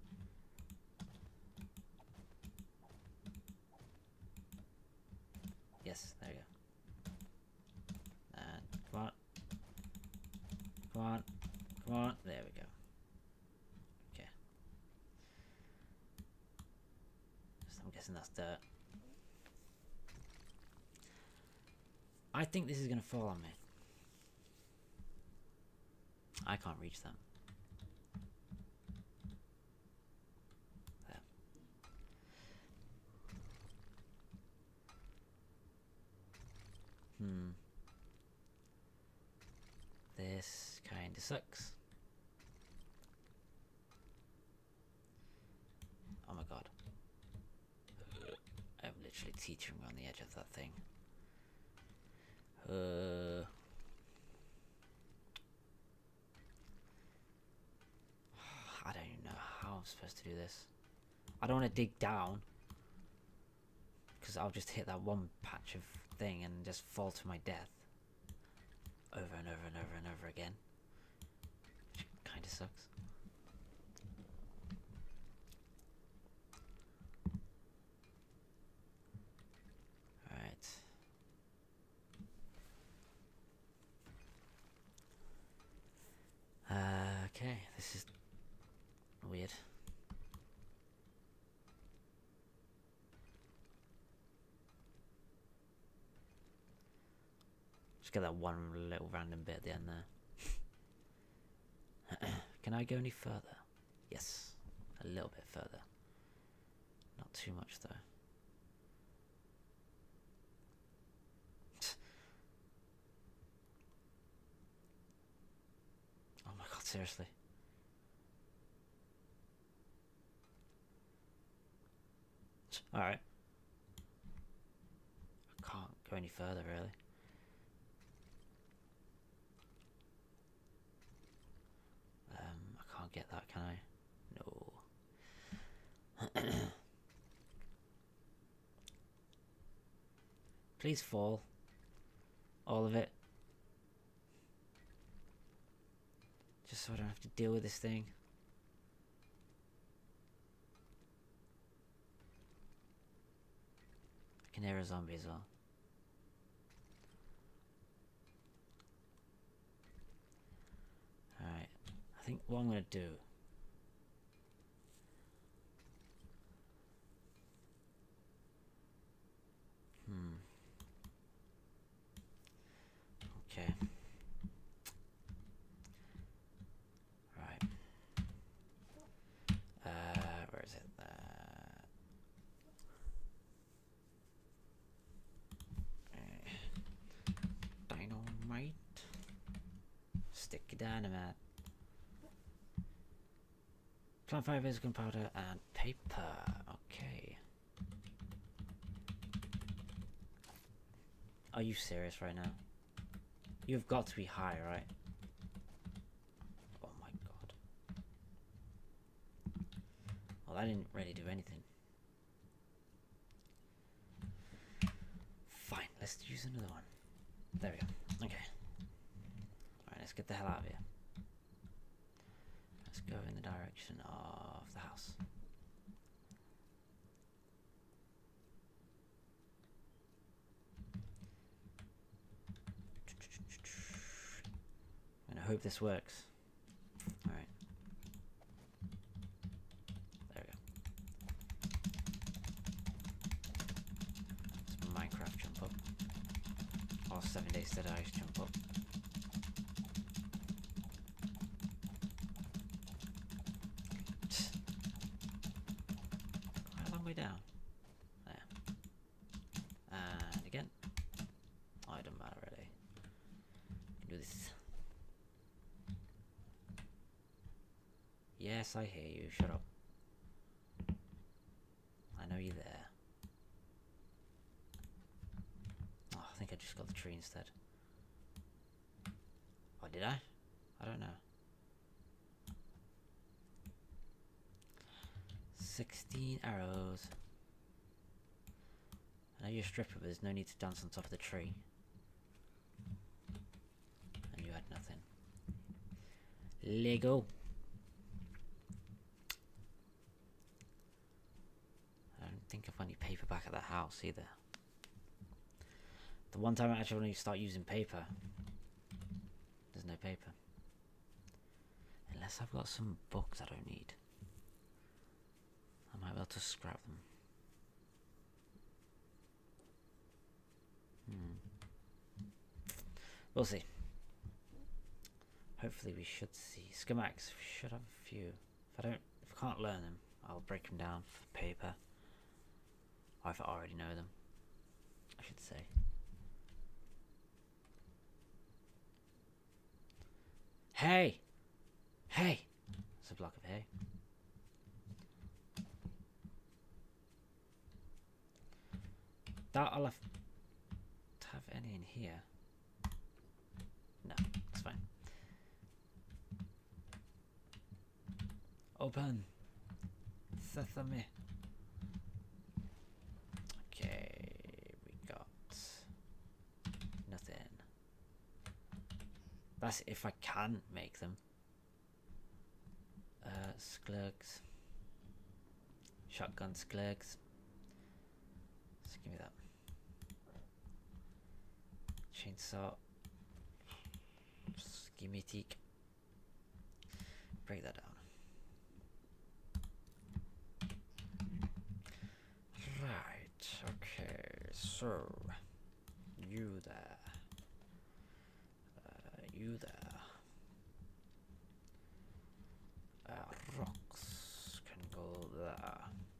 Yes, there you go. And come on. Come on. Come on. There we go. Okay. So I'm guessing that's dirt. I think this is going to fall on me. I can't reach them. There. Hmm. This kinda sucks. Oh my god. I'm literally teetering on the edge of that thing. Uh... I don't even know how I'm supposed to do this. I don't want to dig down, because I'll just hit that one patch of thing and just fall to my death. Over and over and over and over again. Which kinda sucks. Alright. Uh, okay, this is weird. Just get that one little random bit at the end there. Can I go any further? Yes, a little bit further. Not too much though. Oh my god, seriously. Alright. I can't go any further, really. Um, I can't get that, can I? No. Please fall. All of it. Just so I don't have to deal with this thing. I can hear a zombie as well. Alright. I think what I'm going to do... Hmm. Okay. Right. Uh, where is it? Uh, dynamite. Stick dynamite. Plant fibers, gunpowder, and paper. Okay. Are you serious right now? You've got to be high, right? Oh my god. Well, that didn't really do anything. Fine, let's use another one. There we go. Okay. Alright, let's get the hell out of here. Let's go in the direction of the house. And I hope this works. Alright. There we go. It's Minecraft jump up. Or seven days to die jump up. Quite a long way down. There. And again. Oh, it doesn't matter really. We can do this. Yes, I hear you. Shut up. I know you're there. Oh, I think I just got the tree instead. Or did I? I don't know. sixteen arrows. I know you're a stripper, but there's no need to dance on top of the tree. And you had nothing. Lego. I don't think I've got any paper back at the house either. The one time I actually want to start using paper, there's no paper. Unless I've got some books I don't need. I might be able to scrap them. Hmm. We'll see. Hopefully we should see. Schematics, we should have a few. If I don't, if I can't learn them, I'll break them down for paper. Or if I already know them, I should say. Hay! Hay! It's a block of hay. That I'll have to have any in here. No, it's fine. Open. Sesame. Okay, we got nothing. That's if I can make them. Uh, sklurgs. Shotgun sklurgs. Just give me that. Chainsaw. Schematic. Break that down. Right, okay, so you there, uh, you there, uh, rocks can go there,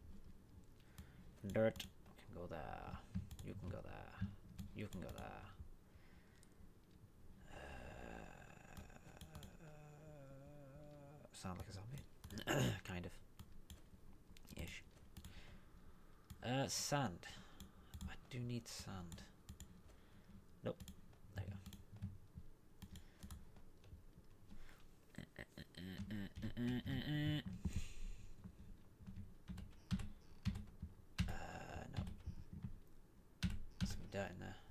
dirt can go there, you can go there, you can go there, uh, sound like a zombie, kind of, ish. Uh, sand. I do need sand. Nope. There you go. Uh, no. Some dirt in there.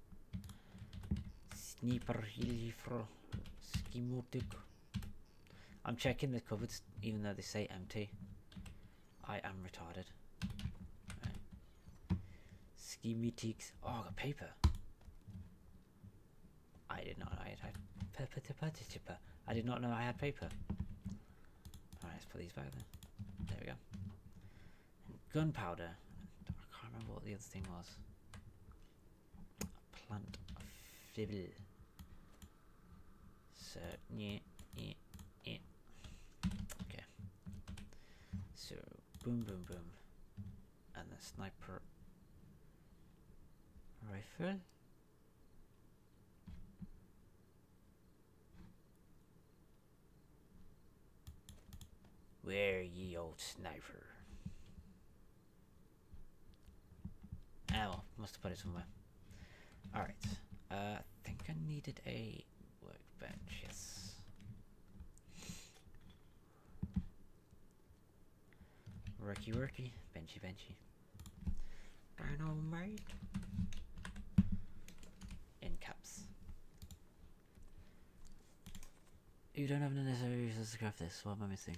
Sniper Hilifro Schematic. I'm checking the cupboards even though they say empty. I am retarded. Right. Schematics. Oh, I got paper. I did not know I had paper. I did not know I had paper. Alright, let's put these back then. There we go. And gunpowder. I can't remember what the other thing was. A plant fibble. So, yeah, yeah, yeah. Okay. So, boom, boom, boom. And the sniper rifle. Where ye old sniper? Ah, well, must have put it somewhere. Alright. Uh, I think I needed a workbench, yes. Worky worky, benchy benchy. Dynamite. In caps. You don't have the necessary resources to craft this. What am I missing?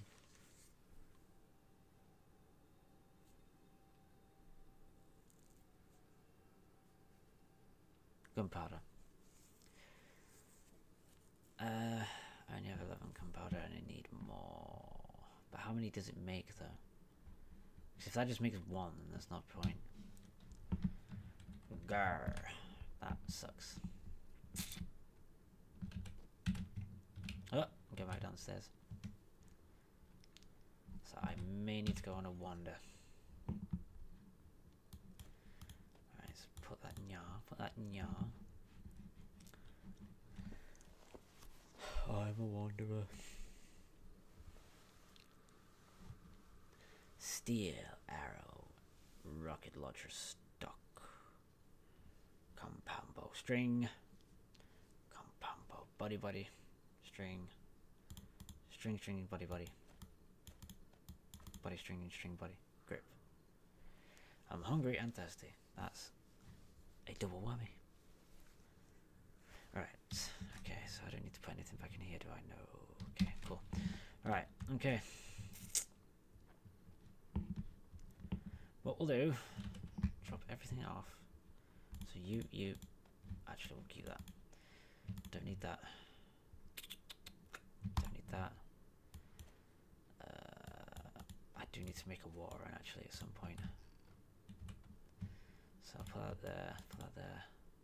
Gunpowder. Uh, I only have eleven gunpowder and I need more. But how many does it make though? Because if that just makes one, then there's no point. Grr. That sucks. Oh, go back downstairs. So I may need to go on a wander. Alright, so put that nya, put that nya. I'm a wanderer. Steel arrow, rocket launcher stock, compound bow string, compound bow buddy buddy, string, string string buddy buddy, buddy string and string buddy, grip. I'm hungry and thirsty. That's a double whammy. Alright, okay, so I don't need to put anything back in here, do I? No. Okay, cool. Alright, okay. What we'll do, drop everything off. So you, you, actually we'll keep that. Don't need that. Don't need that. Uh, I do need to make a water run actually at some point. So I'll put that there, put that there.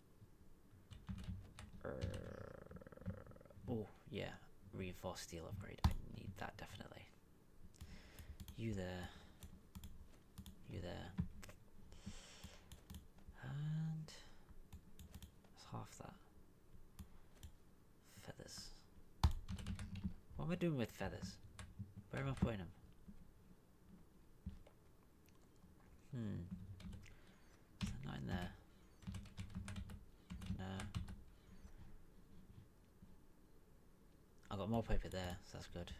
Uh, oh, yeah, reinforced steel upgrade. I need that definitely. You there. You there. And that's half that. Feathers. What am I doing with feathers? Where am I putting them? Hmm. Is there not in there? No. I got more paper there, so that's good.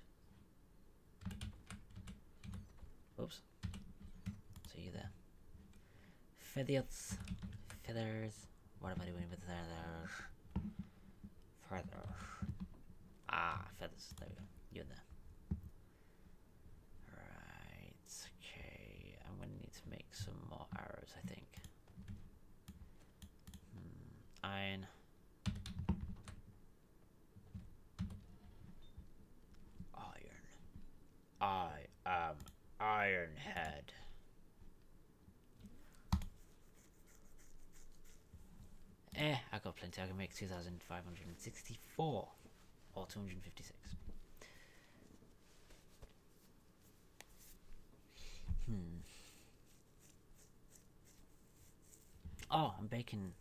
Oops. So you there. Feathers. Feathers. What am I doing with feathers? Feathers. Ah, feathers. There we go. You're there. Right. Okay. I'm gonna need to make some more arrows, I think. Hmm. Iron. Iron. I am Ironhead. Eh, I got plenty. I can make two thousand five hundred sixty-four or two hundred fifty-six. Hmm. Oh, I'm baking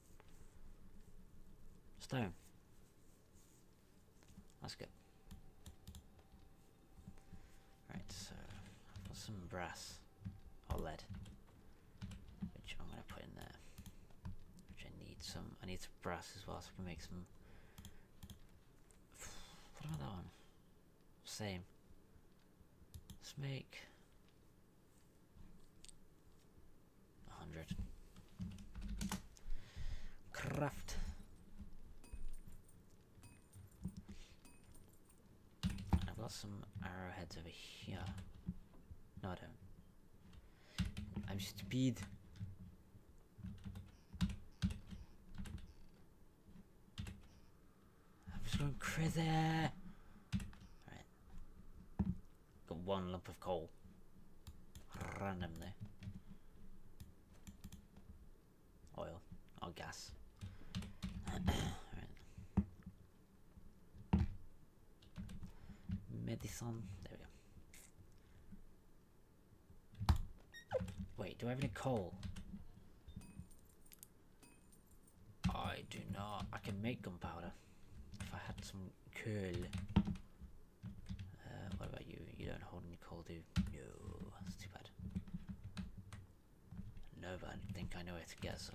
stone. That's good. Right, so I've got some brass or lead, which I'm going to put in there, which I need. some. I need some brass as well, so I can make some. What about that one? Same. Let's make a hundred. Craft. I've got some arrowheads over here. No, I don't. I'm stupid. I'm just going crazy. Alright. Got one lump of coal. Randomly. Oil. Or gas. Alright. Medicine. There we go. Wait, do I have any coal? I do not. I can make gunpowder. If I had some coal. Uh, what about you? You don't hold any coal, do you? No, that's too bad. No, but I think I know where to get some.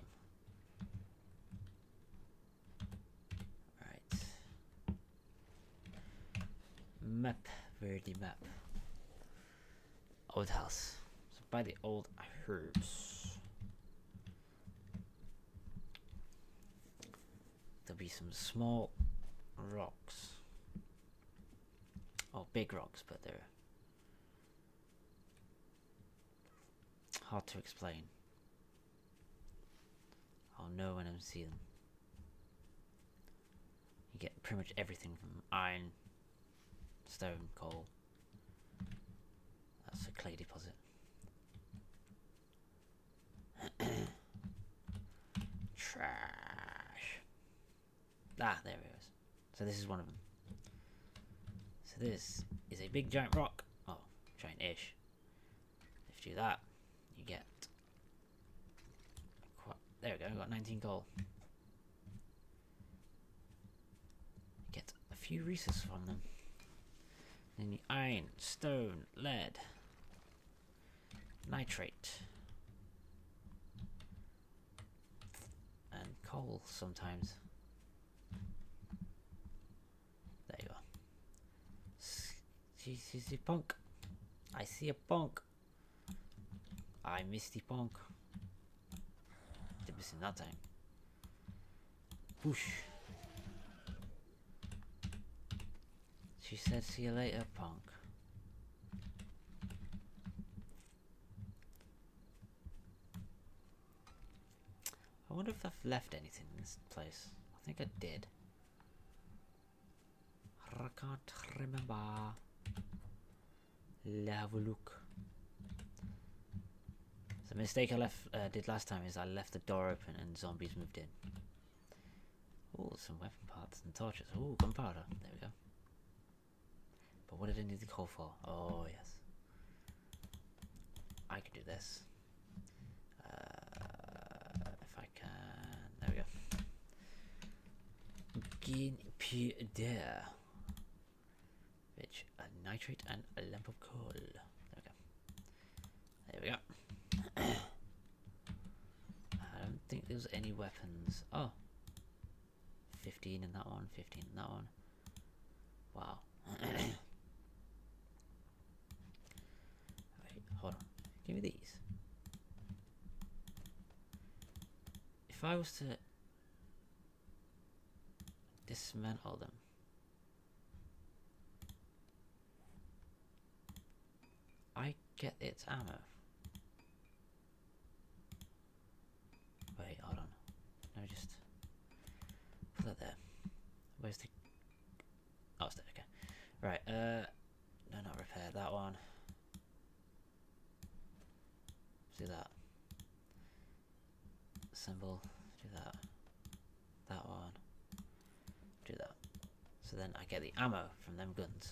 Right. Map. Verdi map. Old house. So buy the old herbs. There'll be some small rocks. Oh, big rocks, but they're hard to explain. I'll know when I see them. You get pretty much everything from iron, stone, coal. That's a clay deposit. Trash. Ah, there it is. So this is one of them. So this is a big giant rock. Oh, giant-ish. If you do that, you get... Quite, there we go, I got nineteen gold. Get a few resources from them. Then the iron, stone, lead, nitrate, and coal sometimes. There you are. See, see, see, punk. I see a punk. I missed the punk. Did miss him that time. Whoosh. She said, see you later, punk. I wonder if I've left anything in this place. I think I did. I can't remember. Let's have a look. The mistake I left uh, did last time is I left the door open and zombies moved in. Oh, some weapon parts and torches. Oh, gunpowder. There we go. But what did I need the coal for? Oh, yes. I could do this. Uh, if I can... There we go. Gunpowder. Which, a nitrate and a lump of coal. There we go. There we go. I don't think there was any weapons. Oh. fifteen in that one, fifteen in that one. Wow. Hold on. Give me these. If I was to dismantle them, I get its ammo. Wait, hold on. Let me just put that there. Where's the... Oh, it's there, okay. Right, uh... no, not repair. That one. Do that. Assemble. Do that. That one. Do that. So then I get the ammo from them guns.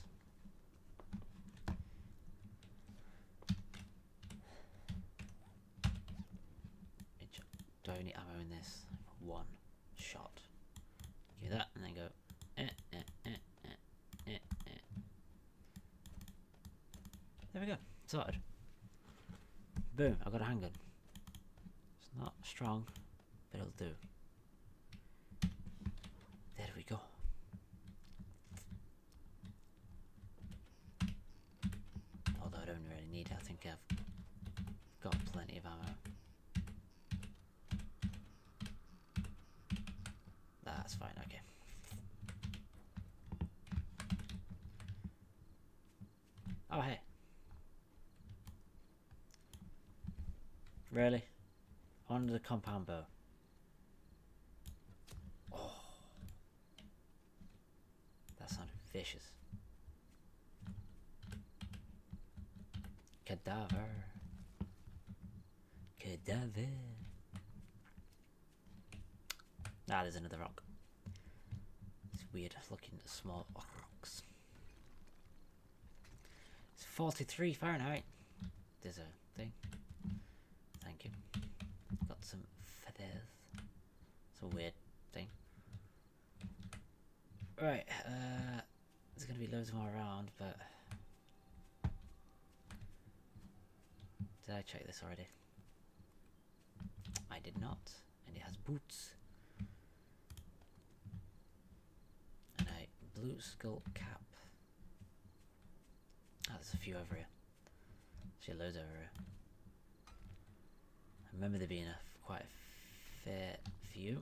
Do I have any ammo in this? One shot. Do that and then go. Eh, eh, eh, eh, eh, eh. There we go. Sorted. Boom. I've got a handgun. It's not strong, but it'll do. plenty of ammo. That's fine, okay. Oh, hey. Really? On the compound bow. Oh. That sounded vicious. Cadaver. Cadaver. Ah, there's another rock. It's weird looking small rocks. It's forty-three Fahrenheit. There's a thing. Thank you. Got some feathers. It's a weird thing. Right, uh, there's gonna be loads more around, but did I check this already? I did not, and it has boots and a blue skull cap. Ah, there's a few over here. See, loads over here. I remember there being a quite a fair few.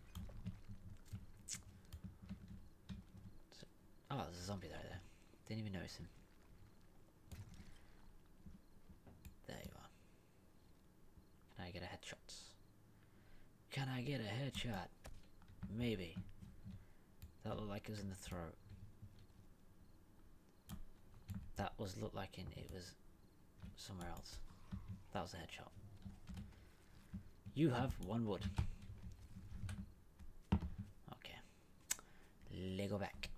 So, oh, there's a zombie right there. Didn't even notice him. There you are. Can I get a headshot? Can I get a headshot? Maybe. That looked like it was in the throat. That was looked like in it was somewhere else. That was a headshot. You have one wood. Okay. Lego back.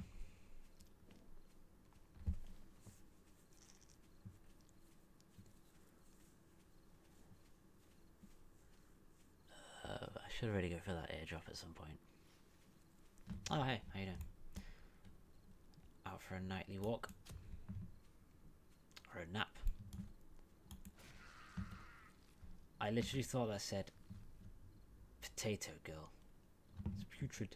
Uh, I should already go for that airdrop at some point. Oh hey, how you doing? Out for a nightly walk. Or a nap. I literally thought that said potato girl. It's putrid.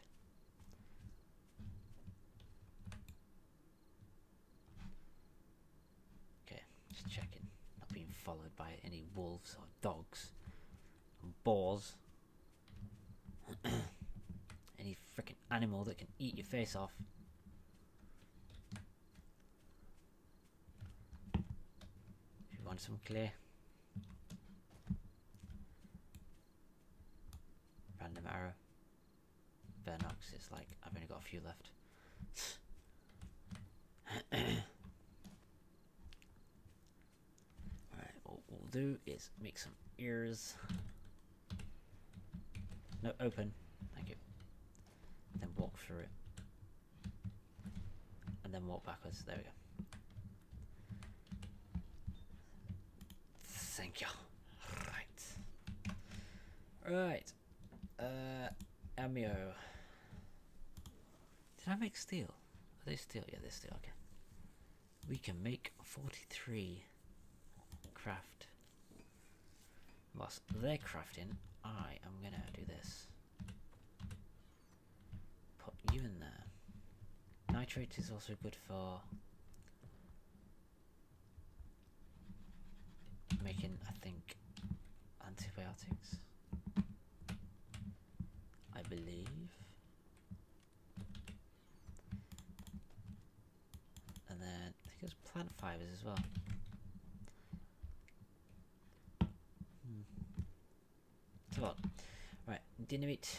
Okay, just checking. Not being followed by any wolves or dogs or boars. Any freaking animal that can eat your face off. If you want some clay. Random arrow. Vernox is like, I've only got a few left. Alright, what we'll do is make some ears. No, open. Thank you. Then walk through it. And then walk backwards. There we go. Thank you. Right. Right. Uh, ammo. Did I make steel? Are they steel? Yeah, they're steel. Okay. We can make forty-three craft. Whilst they're crafting, I am gonna do this. Put you in there. Nitrate is also good for making, I think, antibiotics. I believe. And then I think it's plant fibers as well. Hmm. So what? Right, dynamite.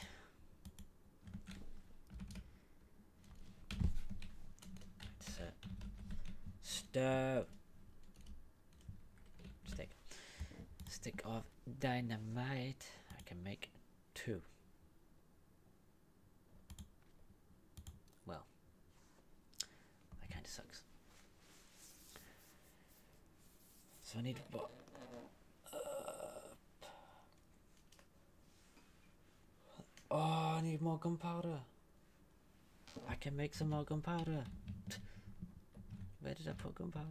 So, stove. Stick. Stick of dynamite. I can make two. Well, that kind of sucks. So I need what? Uh, oh, I need more gunpowder. I can make some more gunpowder. Where did I put gunpowder?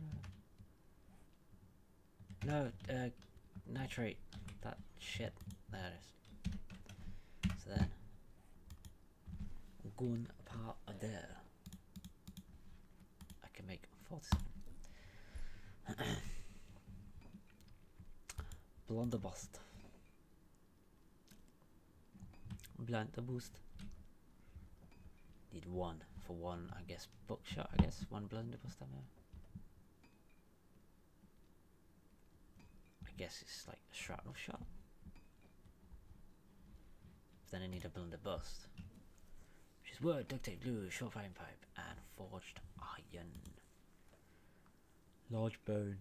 No, uh, nitrate. That shit. There it is. So then, gunpowder. I can make forty-seven. Blunderbuss. Blunderbuss. Need one for one, I guess, buckshot, I guess. One blunderbuss down there. I guess it's like a shrapnel shot. Then I need a blunderbuss. Which is wood, duct tape, glue, short firing pipe, and forged iron. Large bone.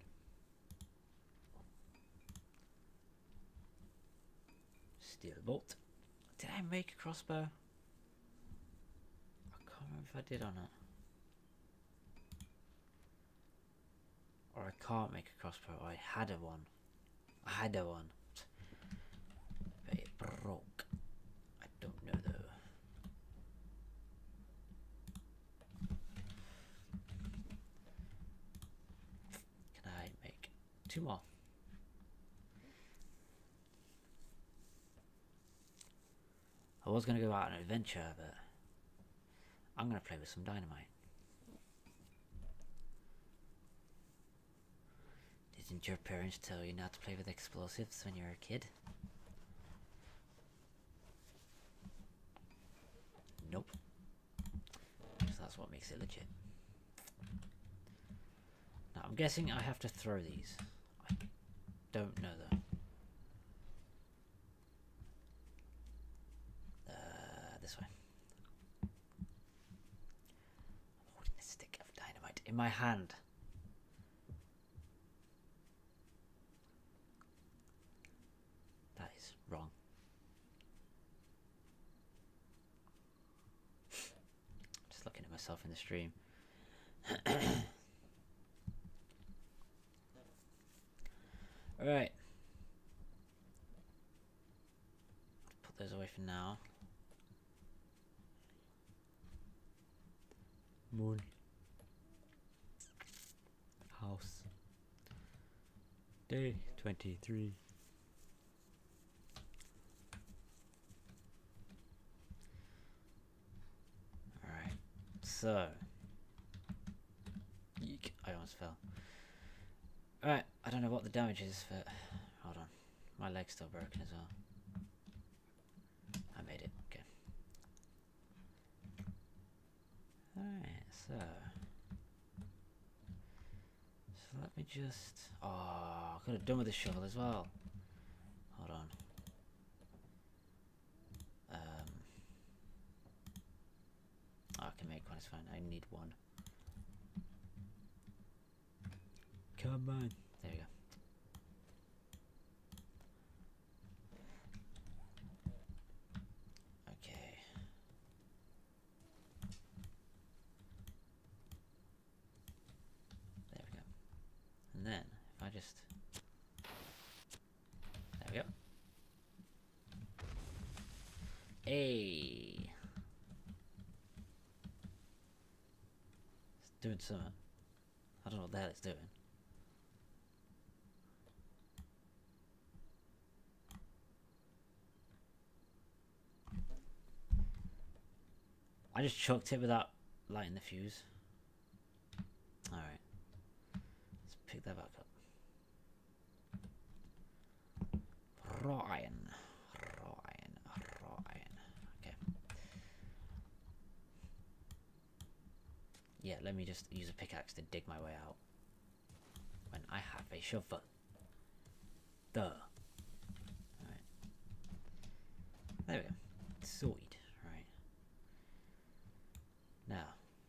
Steel bolt. Did I make a crossbow? I can't remember if I did or not. Or I can't make a crossbow. I had a one. I had a one. But it broke. I don't know though. Can I make two more? I was going to go out on an adventure, but I'm going to play with some dynamite. Didn't your parents tell you not to play with explosives when you were a kid? Nope. So that's what makes it legit. Now I'm guessing I have to throw these. I don't know though. Uh, this way. I'm holding a stick of dynamite in my hand. That is wrong. Just looking at myself in the stream. Alright. Put those away for now. Moon. House. Day twenty-three. Alright. So. Yeek. I almost fell. Alright, I don't know what the damage is, but hold on. My leg's still broken as well. I made it, okay. Alright, so. So let me just. Oh, I could have done with the shovel as well. Hold on. Um. Oh, I can make one, it's fine. I need one. Come on. There we go. Okay. There we go. And then, if I just... There we go. Hey! It's doing something. I don't know what the hell it's doing. I just chucked it without lighting the fuse. Alright. Let's pick that back up. Raw iron. Raw iron. Raw iron. Okay. Yeah, let me just use a pickaxe to dig my way out. When I have a shovel. Duh. Alright. There we go. Sweet. Now,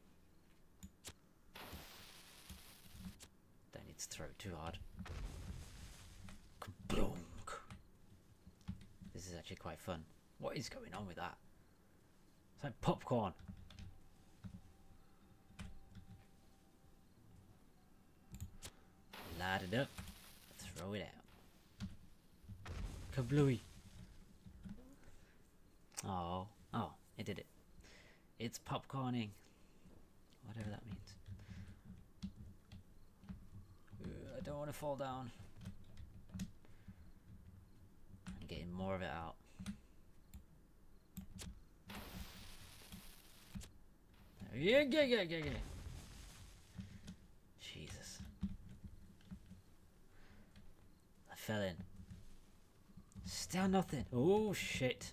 don't need to throw it too hard. Kablunk. This is actually quite fun. What is going on with that? It's like popcorn. Light it up. Throw it out. Kablooey. Oh, oh, it did it. It's popcorning. Whatever that means. Uh, I don't want to fall down. I'm getting more of it out. Yeah, yeah, yeah, yeah, yeah. Jesus. I fell in. Down nothing. Oh shit.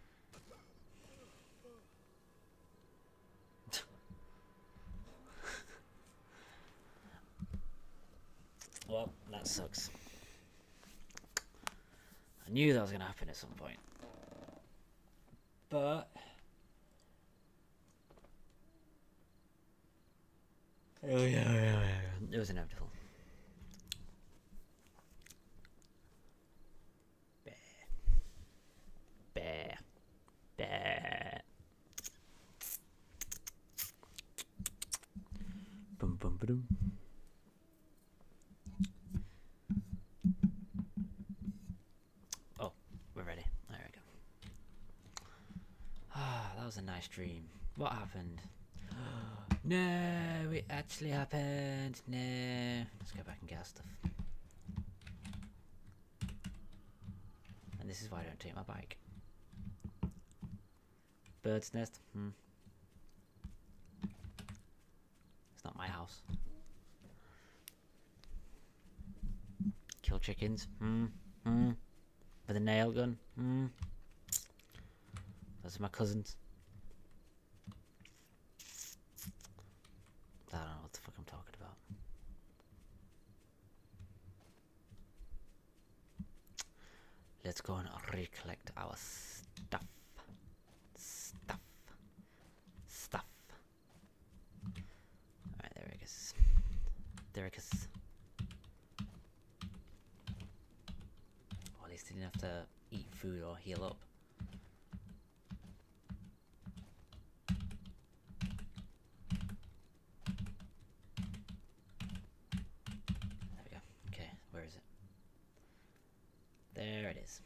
Well, that sucks. I knew that was going to happen at some point. But... Oh yeah, yeah, yeah, yeah. It was inevitable. Bear. Bear. Bear. Boom, boom, boom. Oh, we're ready. There we go. Ah, that was a nice dream. What happened? No, it actually happened. No. Let's go back and get our stuff. And this is why I don't take my bike. Bird's nest. Hmm. It's not my house. Kill chickens. Hmm. Hmm. With a nail gun. Hmm. Those are my cousins. I don't know what the fuck I'm talking about. Let's go and recollect our stuff. Stuff. Stuff. Alright, there it is. There it is. Well, at least I didn't have to eat food or heal up. There we go. Okay, where is it? There it is.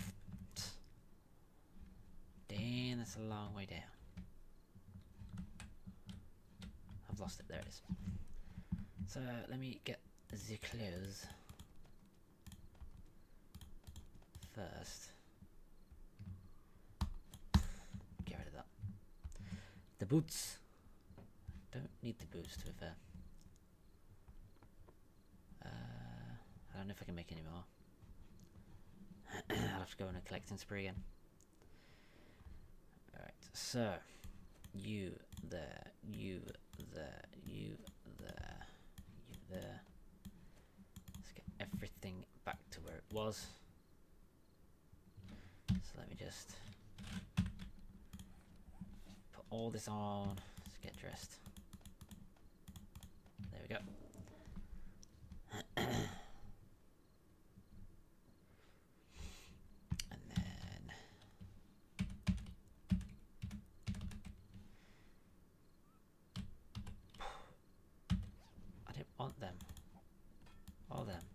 Damn, that's a long way down. I've lost it. There it is. So let me get the clothes first. Get rid of that. The boots. Don't need the boots, to be fair. Uh, I don't know if I can make any more. I'll have to go on a collecting spree again. Alright, so you there, you there, you there, you there. Let's get everything back to where it was. So let me just put all this on. Let's get dressed. There we go. Want them. All them.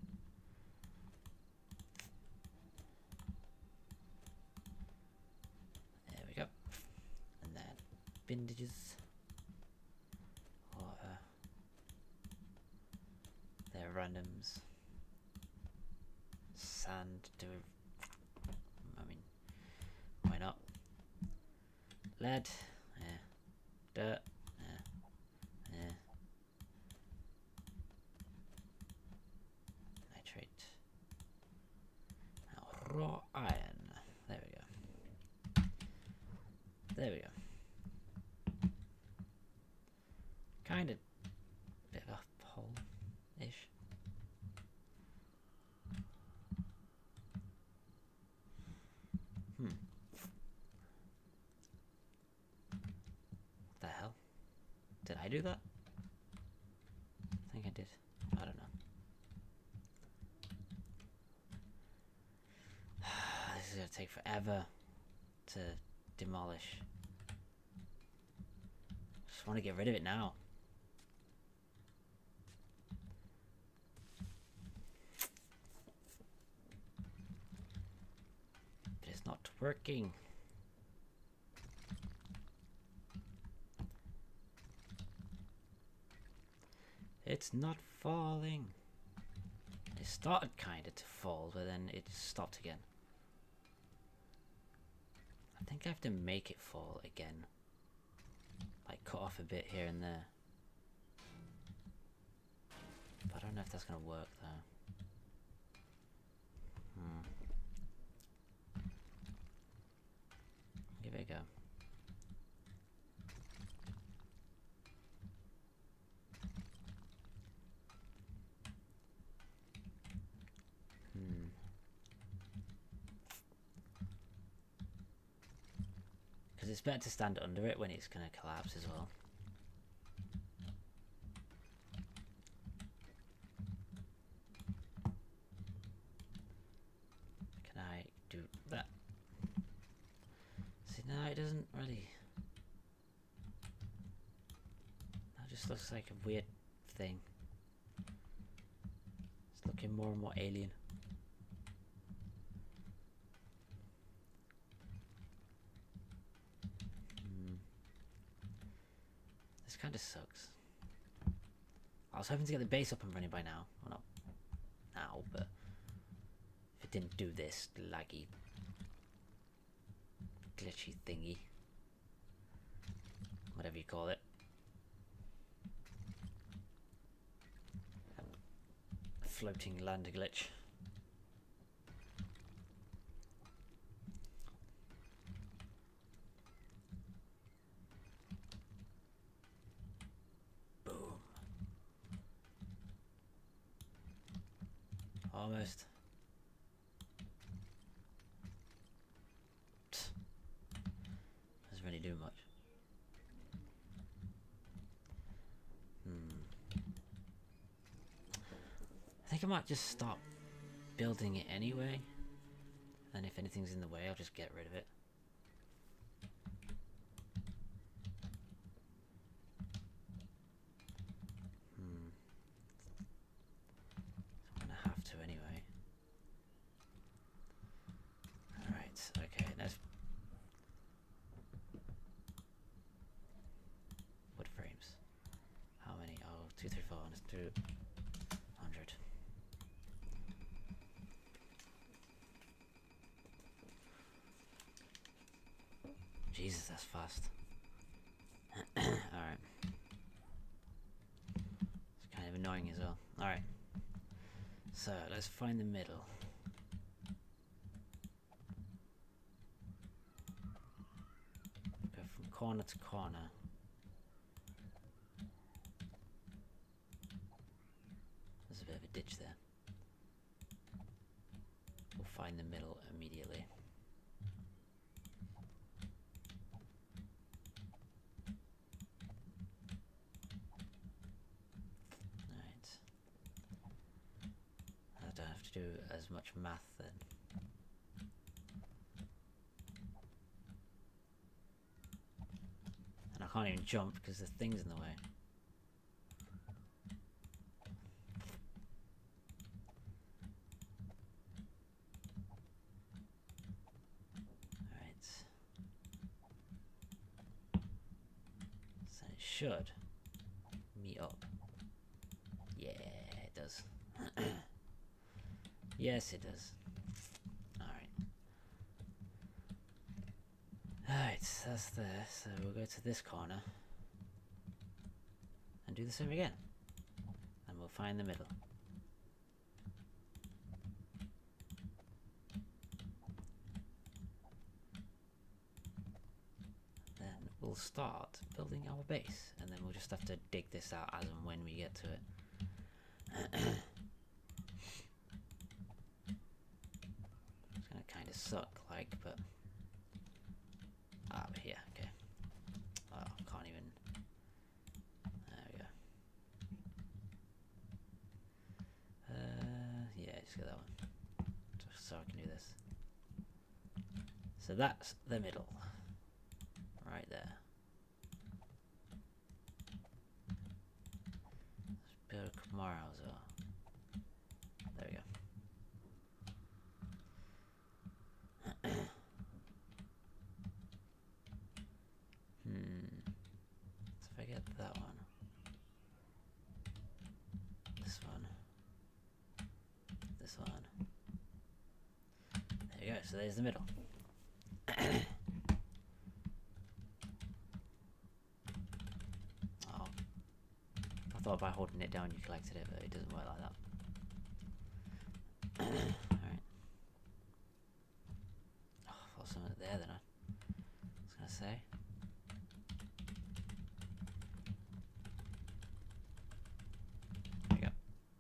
There we go. And then bandages. Water. They're randoms. Sand to... I mean, why not? Lead. Yeah. Dirt. Raw iron. There we go. There we go. Kind of bit of a hole-ish. Hmm. What the hell? Did I do that? I think I did. I don't know. This is gonna take forever to demolish. Just want to get rid of it now. But it's not working. It's not falling. It started kinda to fall, but then it stopped again. I think I have to make it fall again. Like cut off a bit here and there. But I don't know if that's gonna work though. Hmm. we go. Hmm. Because it's better to stand under it when it's going to collapse as well. Can I do that? See, no, it doesn't really. That just looks like a weird thing. It's looking more and more alien. This kind of sucks. I was hoping to get the base up and running by now. Well, not now, but if it didn't do this laggy, glitchy thingy, whatever you call it. Floating land glitch. Almost. Doesn't really do much. Hmm. I think I might just stop building it anyway. And if anything's in the way, I'll just get rid of it. Hmm. I'm gonna have to anyway. Alright, okay, let's wood frames. How many? Oh, two, three, four, let's do hundred. Jesus, that's fast. Alright. It's kind of annoying as well. Alright. So, let's find the middle. Go from corner to corner. There's a bit of a ditch there. We'll find the middle immediately. Do as much math then. And I can't even jump because the thing's in the way. Alright. So it should meet up. Yeah, it does. Yes, it does. Alright. Alright, so that's there. So we'll go to this corner. And do the same again. And we'll find the middle. Then we'll start building our base. And then we'll just have to dig this out as and when we get to it. Kind of suck like, but ah, but here, okay. Oh, can't even. There we go. Uh, yeah, just get that one, just so I can do this. So that's the middle, right there. Let's build a couple more houses. There we go. Hmm. So if I get that one, this one, this one. There you go. So there's the middle. Oh, I thought by holding it down you collected it, but it doesn't work like that. Alright. Oh, I thought something there then. I was say. There we go.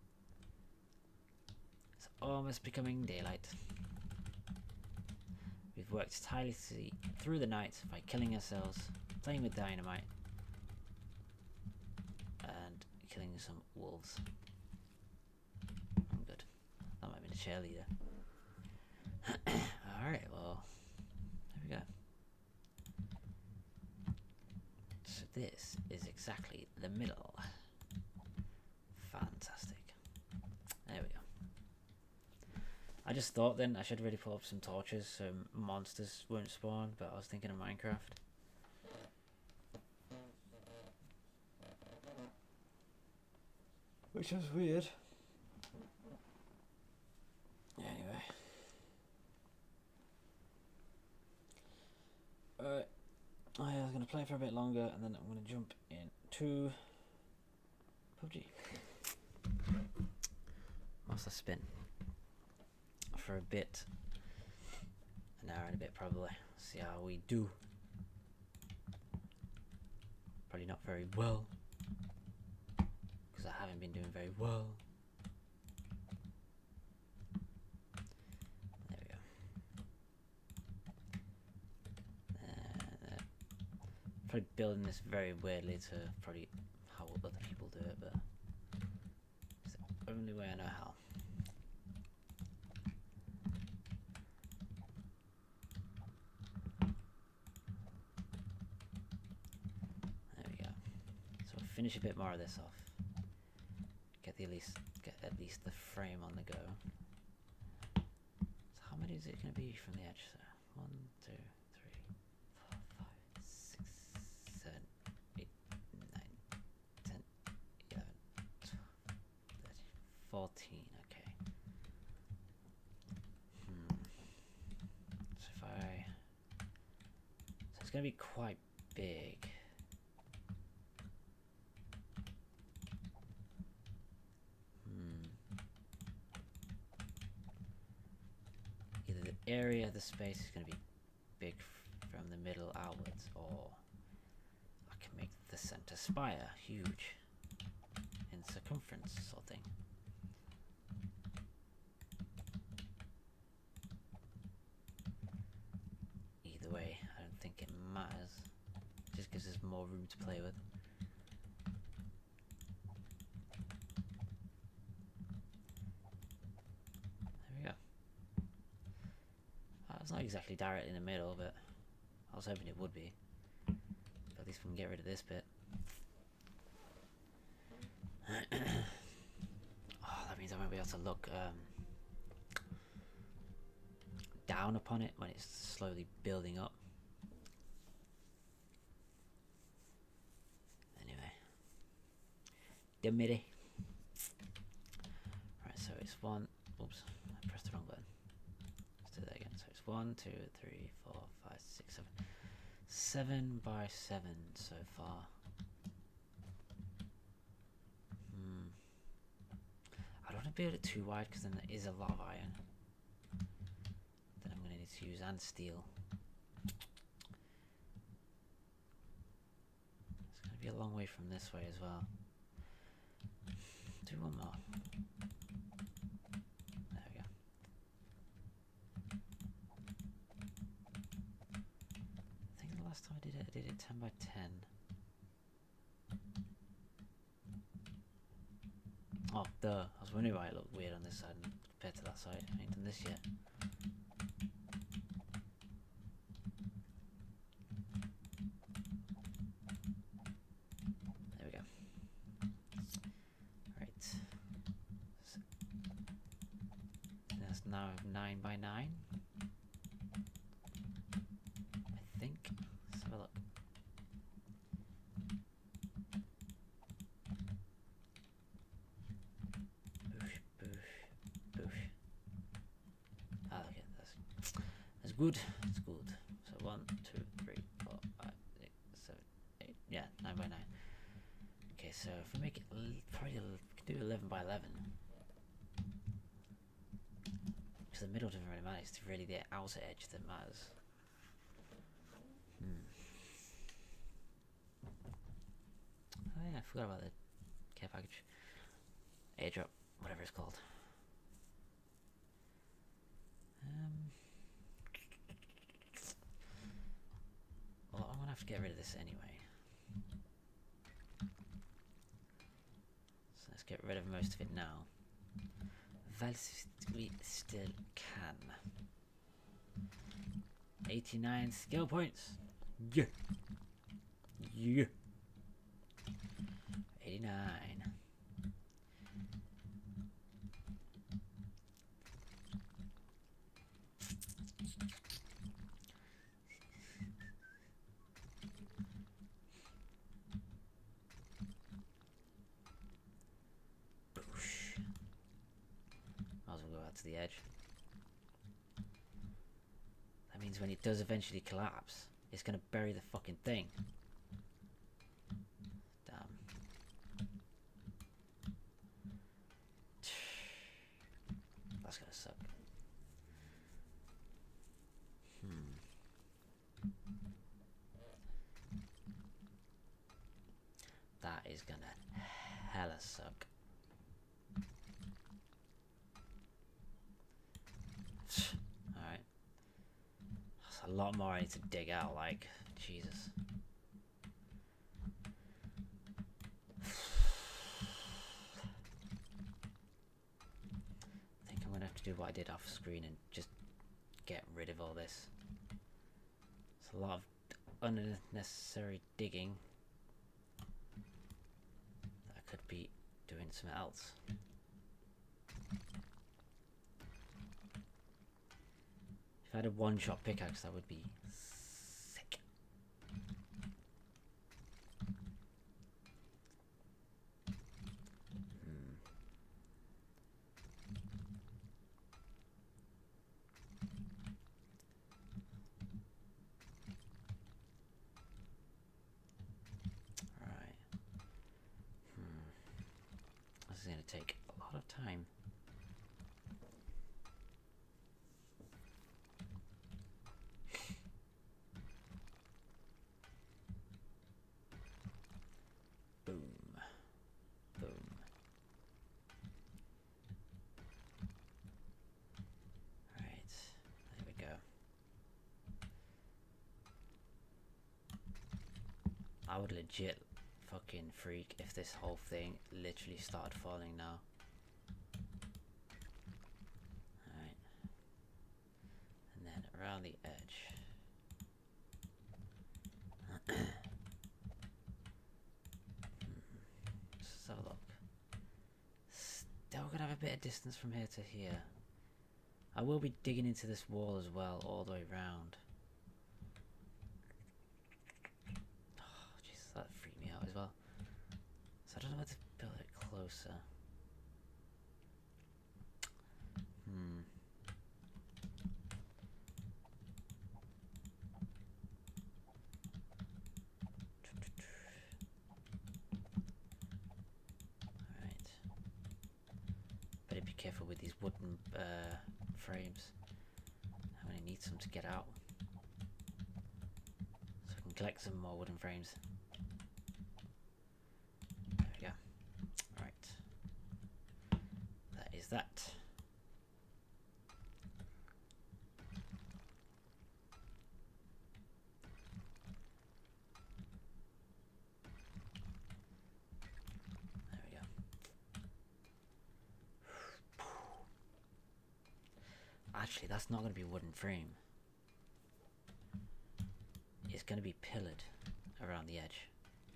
It's almost becoming daylight. We've worked tirelessly through the night by killing ourselves, playing with dynamite, and killing some wolves. I'm good. That might have been a cheerleader. Alright, well, there we go. So this is exactly the middle. Fantastic. There we go. I just thought then I should really put up some torches so monsters won't spawn, but I was thinking of Minecraft. Which was weird. Anyway. Alright. I was going to play for a bit longer and then I'm going to jump into P U B G. Must I spin? For a bit. An hour and a bit probably. See how we do. Probably not very well. Because I haven't been doing very well. There we go. Uh, probably building this very weirdly to probably how other people do it, but it's the only way I know how. Finish a bit more of this off. Get the at least get at least the frame on the go. So how many is it going to be from the edge? So one, two, three, four, five, six, seven, eight, nine, ten, eleven, twelve, thirteen, fourteen. Okay. Hmm. So if I, so it's going to be quite big. Area of the space is going to be big from the middle outwards, or I can make the center spire huge in circumference sort of thing. Either way, I don't think it matters. It just gives us more room to play with. It's not exactly directly in the middle, but I was hoping it would be. But at least we can get rid of this bit. Oh, that means I won't be able to look um, down upon it when it's slowly building up. Anyway. Dimity. Right, so it's one. Oops, I pressed the wrong button. Let's do that again. So it's one, two, three, four, five, six, seven. Seven by seven so far. Hmm. I don't want to build it too wide because then there is a lot of iron. Then I'm going to need to use and steel. It's going to be a long way from this way as well. Do one more. There we go. I think the last time I did it, I did it ten by ten. Oh, duh. I was wondering why it looked weird on this side compared to that side. I ain't done this yet. There we go. Right. So that's now nine by nine. I think. Let's have a look. Good, it's good. So one, two, three, four, five, six, seven, eight. Yeah, nine by nine. Okay, so if we make it probably do eleven by eleven, because the middle doesn't really matter. It's really the outer edge that matters. Hmm. forgot about the care package. Airdrop, whatever it's called. Um, well, I'm gonna have to get rid of this anyway. So let's get rid of most of it now. Whilst we still can. eighty-nine skill points. Yeah. Yeah. eighty-nine. Boosh. Might as well go out to the edge. That means when it does eventually collapse, it's gonna bury the fucking thing. Damn. That's gonna suck. Hmm. That is gonna hella suck. Alright. That's a lot more I need to dig out, like, Jesus. I think I'm gonna have to do what I did off screen and just get rid of all this. It's a lot of unnecessary digging. I could be doing something else. If I had a one-shot pickaxe, that would be sick. Hmm. Right. Hmm. This is going to take a lot of time. Boom. Boom. Right. There we go. I would legit fucking freak if this whole thing literally started falling now. Alright. And then around the edge. Let's have a look. Still gonna have a bit of distance from here to here. I will be digging into this wall as well, all the way round. Oh, Jesus, that freaked me out as well. So I don't know where to build it closer. Hmm. Alright. Better be careful with these wooden uh, frames. I'm gonna need some to get out. So I can collect some more wooden frames. There we go. Right. That is that. There we go. Actually, that's not going to be a wooden frame. It's going to be pillared around the edge.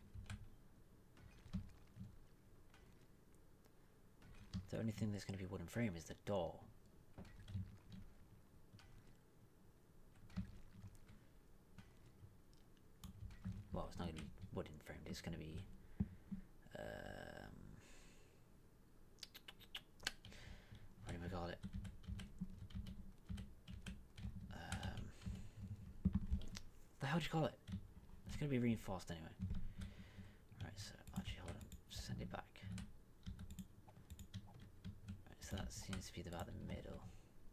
The only thing that's going to be wooden frame is the door. Well, it's not going to be wooden framed. It's going to be um, what do we call it? Um, the hell do you call it? It's going to be reinforced anyway. Right, so actually, hold on. Send it back. Right, so that seems to be about the middle.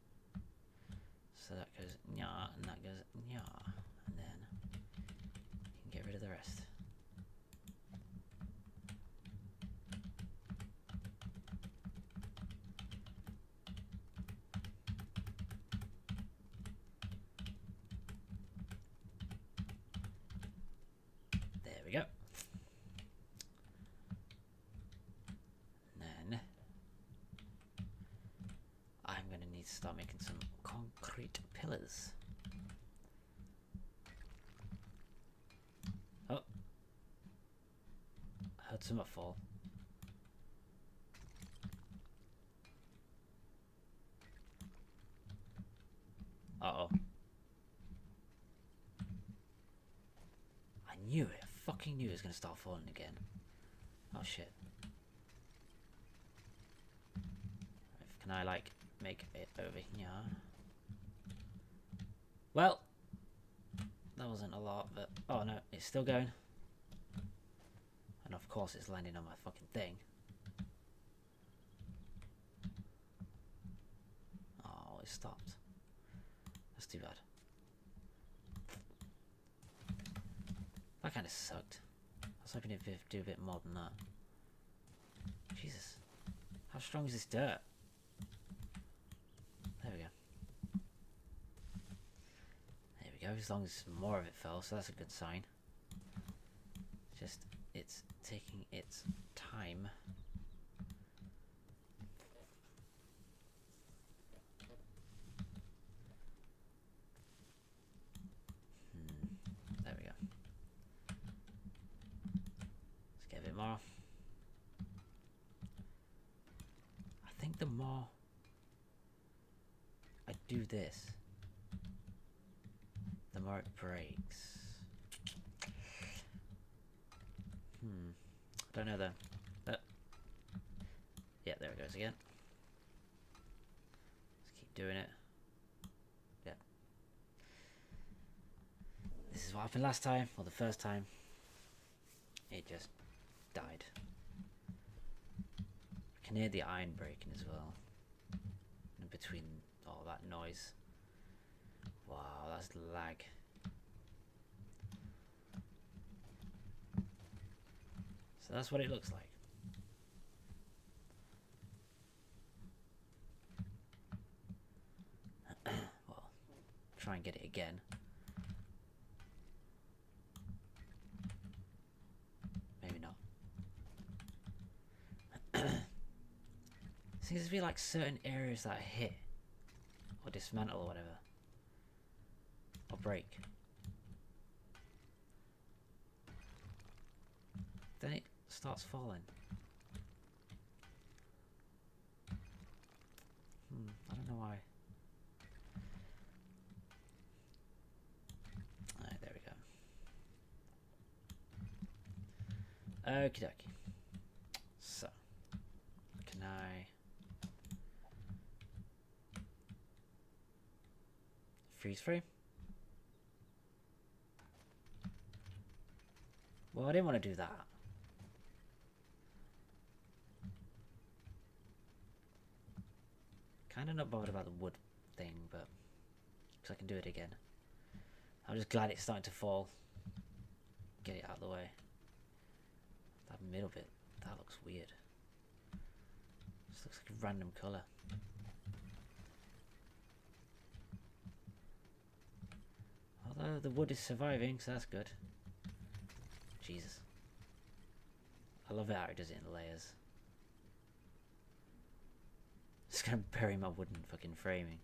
So that goes nya, and that goes nya, and then you can get rid of the rest. to start making some concrete pillars. Oh. I heard some fall. Uh-oh. I knew it. I fucking knew it was going to start falling again. Oh shit. Can I, like, make it over here? Well, that wasn't a lot, but... Oh no, it's still going. And of course it's landing on my fucking thing. Oh, it stopped. That's too bad. That kind of sucked. I was hoping it'd do a bit more than that. Jesus. How strong is this dirt? There we go. There we go, as long as more of it fell, so that's a good sign. Just, it's taking its time. Hmm, there we go. Let's get a bit more. I think the more I do this, the more it breaks. Hmm. Don't know though. But yeah, there it goes again. Let's keep doing it. Yeah. This is what happened last time, or the first time. It just died. I can hear the iron breaking as well. In between all that noise. Wow, that's lag. So that's what it looks like. Well, try and get it again. Maybe not. Seems to be like certain areas that hit or dismantle or whatever, or break. Then it starts falling. Hmm, I don't know why. Alright, there we go. Okie dokie. So, can I freeze frame? Well, I didn't want to do that. Kind of not bothered about the wood thing, but because I can do it again. I'm just glad it's starting to fall. Get it out of the way. That middle bit, that looks weird. This looks like a random colour. Although the wood is surviving, so that's good. Jesus. I love it how it does it in layers. Just gonna bury my wooden fucking framing.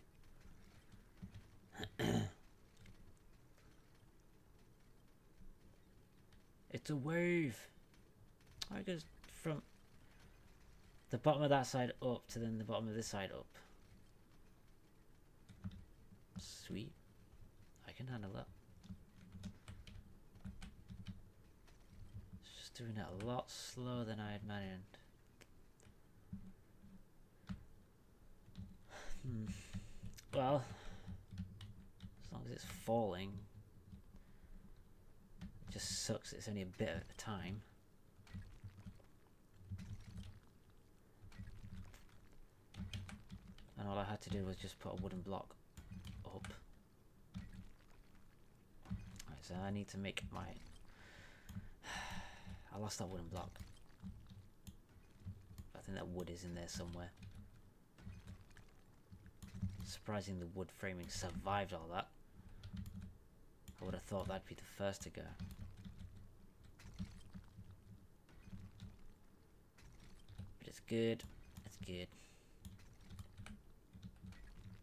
It's a wave. Oh, it goes from the bottom of that side up to then the bottom of this side up. Sweet. I can handle that. It's just doing it a lot slower than I had imagined. Hmm. Well, as long as it's falling, it just sucks. It's only a bit at a time. And all I had to do was just put a wooden block up. Right, so I need to make my... I lost that wooden block. I think that wood is in there somewhere. Surprising the wood framing survived all that. I would have thought that'd be the first to go. But it's good. It's good.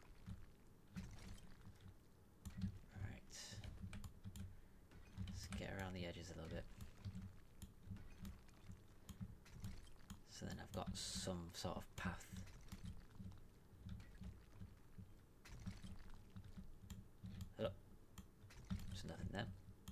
So then I've got some sort of path. Oh, there's nothing there.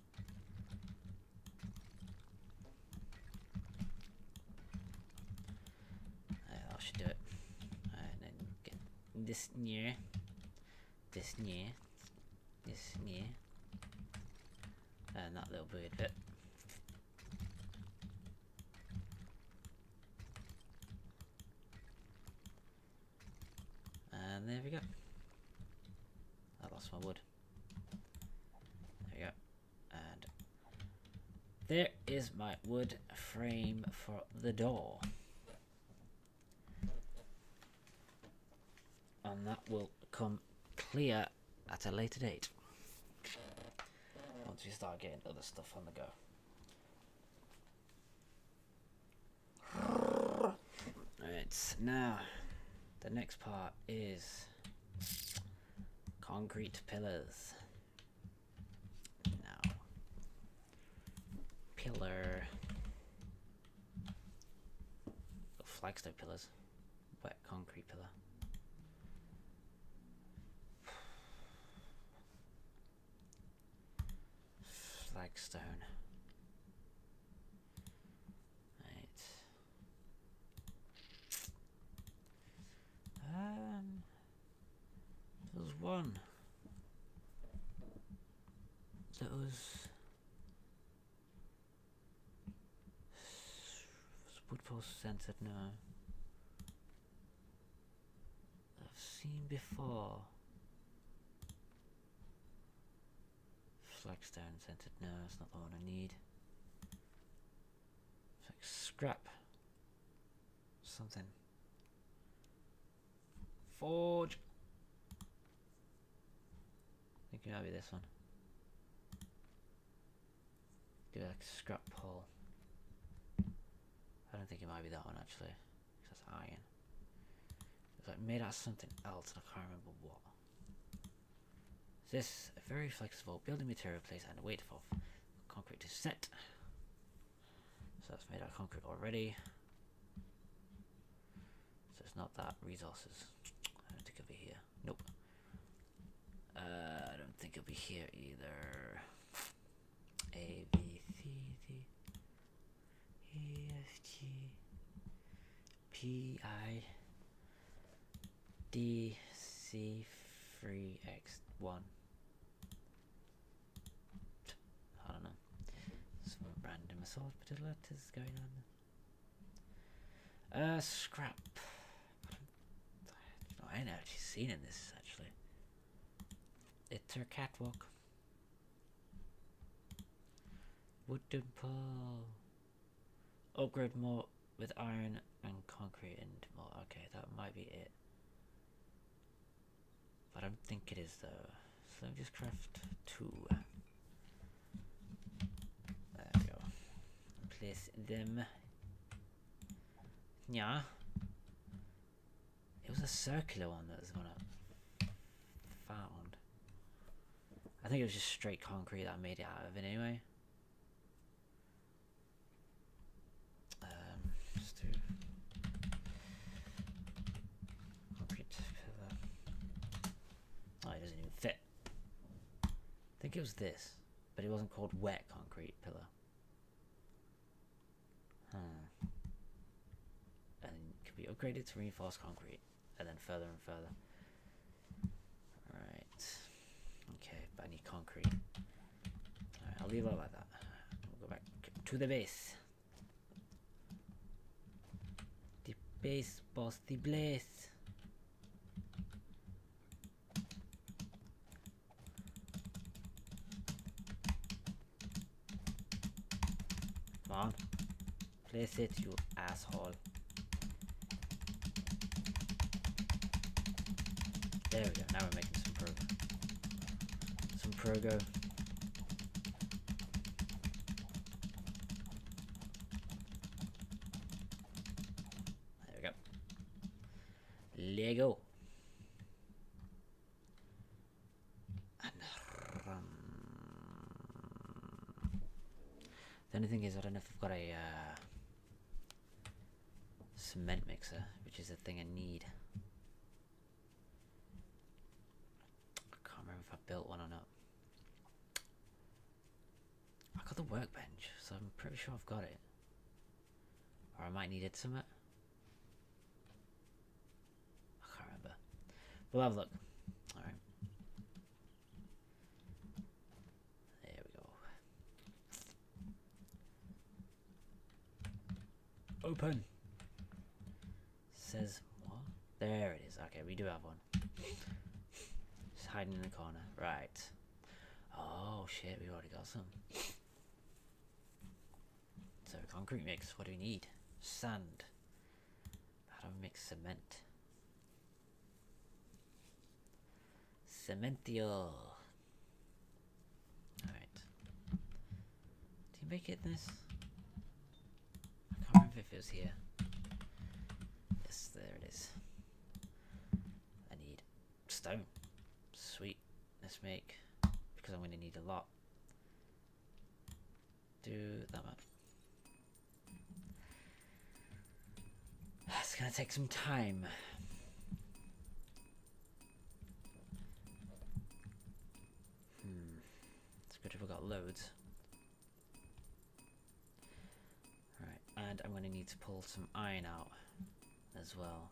Uh, I should do it. Alright, and then get this near, this near, this near, and that little weird bit. And there we go. I lost my wood. There we go. And there is my wood frame for the door. And that will come clear at a later date. Once we start getting other stuff on the go. Alright, now the next part is concrete pillars. Now, pillar, oh, flagstone pillars, wet concrete pillar. Flagstone. Right. Um, there was one that was wood post centered. No, I've seen before. Flagstone centered. No, it's not the one I need. It's like scrap something. Forge. I think it might be this one. Give it like a scrap pole. I don't think it might be that one actually, because that's iron. It's like made out of something else, and I can't remember what. This a very flexible building material place and wait for concrete to set. So that's made out of concrete already. So it's not that. Resources. I don't think it'll be here. Nope. Uh, I don't think it'll be here either. A B C D E F G P I D C three X one. I don't know. Some random assault letters going on. Uh, scrap. I don't know. I ain't actually seen in this actually. It's her catwalk. Wooden pole. Upgrade more with iron and concrete and more. Okay, that might be it. But I don't think it is though. So let me just craft two. There we go. Place them. Yeah. It was a circular one that was one I found. I think it was just straight concrete that I made it out of it anyway. Um, let's do concrete pillar. Oh, it doesn't even fit. I think it was this, but it wasn't called wet concrete pillar. Hmm. And it could be upgraded to reinforced concrete, and then further and further. Right. Okay, but I need concrete. Alright, I'll leave it like that. We'll go back to the base. The base, boss, the blaze. Come on. Place it, you asshole. There we go, now we're making some progress. Some progo. There we go. Lego. And um, the only thing is, I don't know if I've got a uh, cement mixer, which is the thing I need. I can't remember if I built one or not. I got the workbench, so I'm pretty sure I've got it. Or I might need it somewhere. I can't remember. We'll have a look. Alright. There we go. Open. Says what? There it is. Okay, we do have one. Just hiding in the corner. Right. Oh shit, we already got some. So concrete mix, what do we need? Sand. How do we mix cement? Cementio. Alright. Do you make it in this? I can't remember if it was here. Yes, there it is. I need stone. Sweet. Let's make, because I'm going to need a lot. Do that much. It's going to take some time. Hmm. It's good if we've got loads. Alright, and I'm going to need to pull some iron out as well.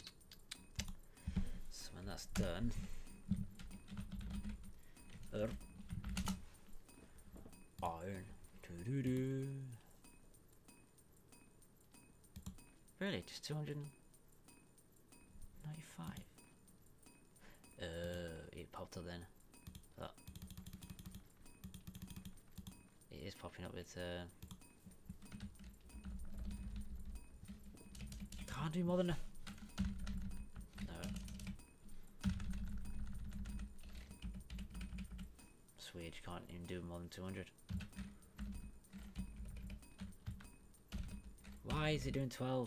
So when that's done, er, iron. Doo -doo -doo. Really, just two hundred ninety-five. Uh, it popped up then. Oh. It is popping up with. Uh, can't do more than a. No. It's weird. You can't even do more than two hundred. Why is it doing twelve?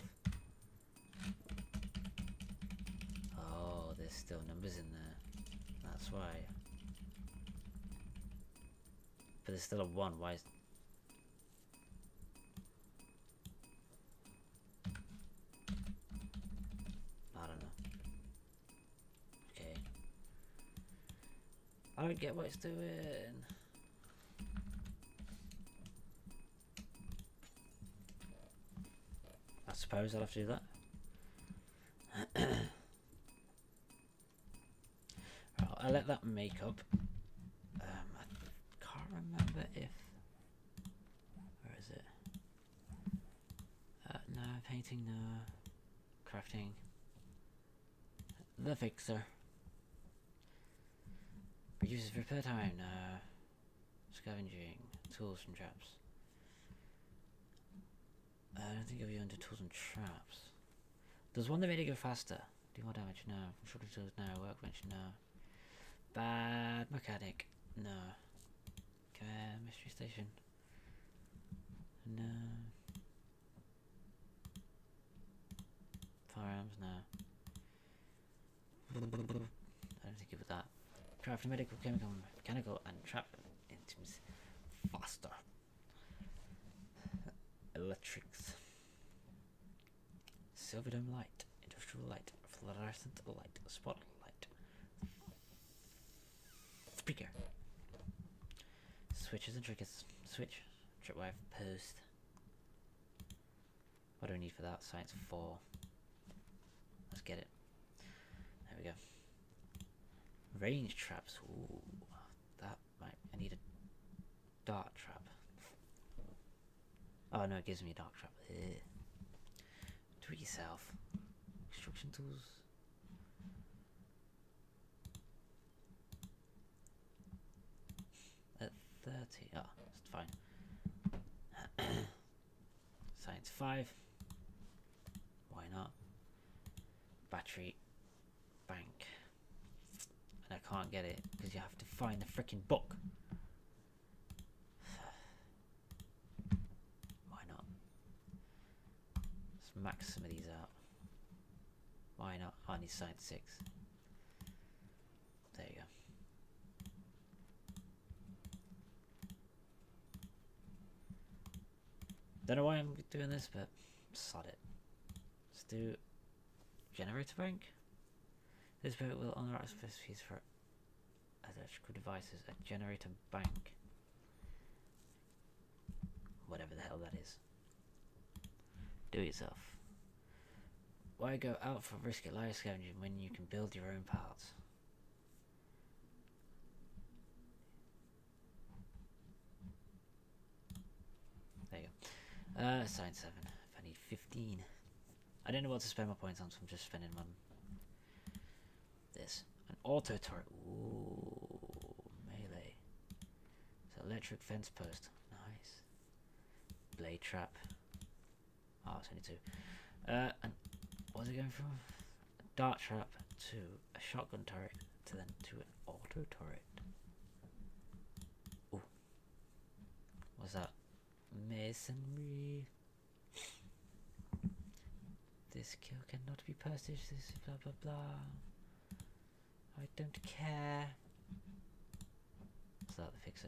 Oh, there's still numbers in there. That's why. But there's still a one. Why is... I don't know. Okay. I don't get what it's doing. I suppose I'll have to do that. Right, I'll let that make up. Um, I can't remember if... Where is it? Uh, no, painting, no. Crafting. The fixer. Reduces repair time, no. Scavenging. Tools and traps. I don't think it'll be under tools and traps. There's one that made it go faster. Do more damage? No. Shorter tools? No. Workbench? No. Bad mechanic? No. Okay, mystery station? No. Firearms? No. I don't think it was that. Craft medical, chemical, mechanical, and trap items faster. Electrics. Silverdome light, industrial light, fluorescent light, spotlight, speaker, switches and triggers, switch, tripwire, post. What do we need for that? Science four. Let's get it. There we go. Range traps. Ooh, that might. I need a dart trap. Oh no, it gives me a dark trap. Ugh. Do it yourself. Construction tools. At thirty. Oh, that's fine. Science five. Why not? Battery. Bank. And I can't get it because you have to find the freaking book. Max some of these out. Why not? I need science six. There you go. Don't know why I'm doing this, but sod it. Let's do generator bank. This boat will unlock fees for electrical devices at generator bank. Whatever the hell that is. Do it yourself. Why go out for risk at life scavenging when you can build your own parts? There you go. Uh, sign seven. If I need fifteen. I don't know what to spend my points on, so I'm just spending them on this. An auto turret. Ooh, melee. So electric fence post. Nice. Blade trap. Oh, it's only two. Uh, and what's it going from? A dart trap to a shotgun turret to then to an auto turret. Ooh. What's that? Masonry. This kill cannot be purchased. This blah blah blah. I don't care. Is that the fixer?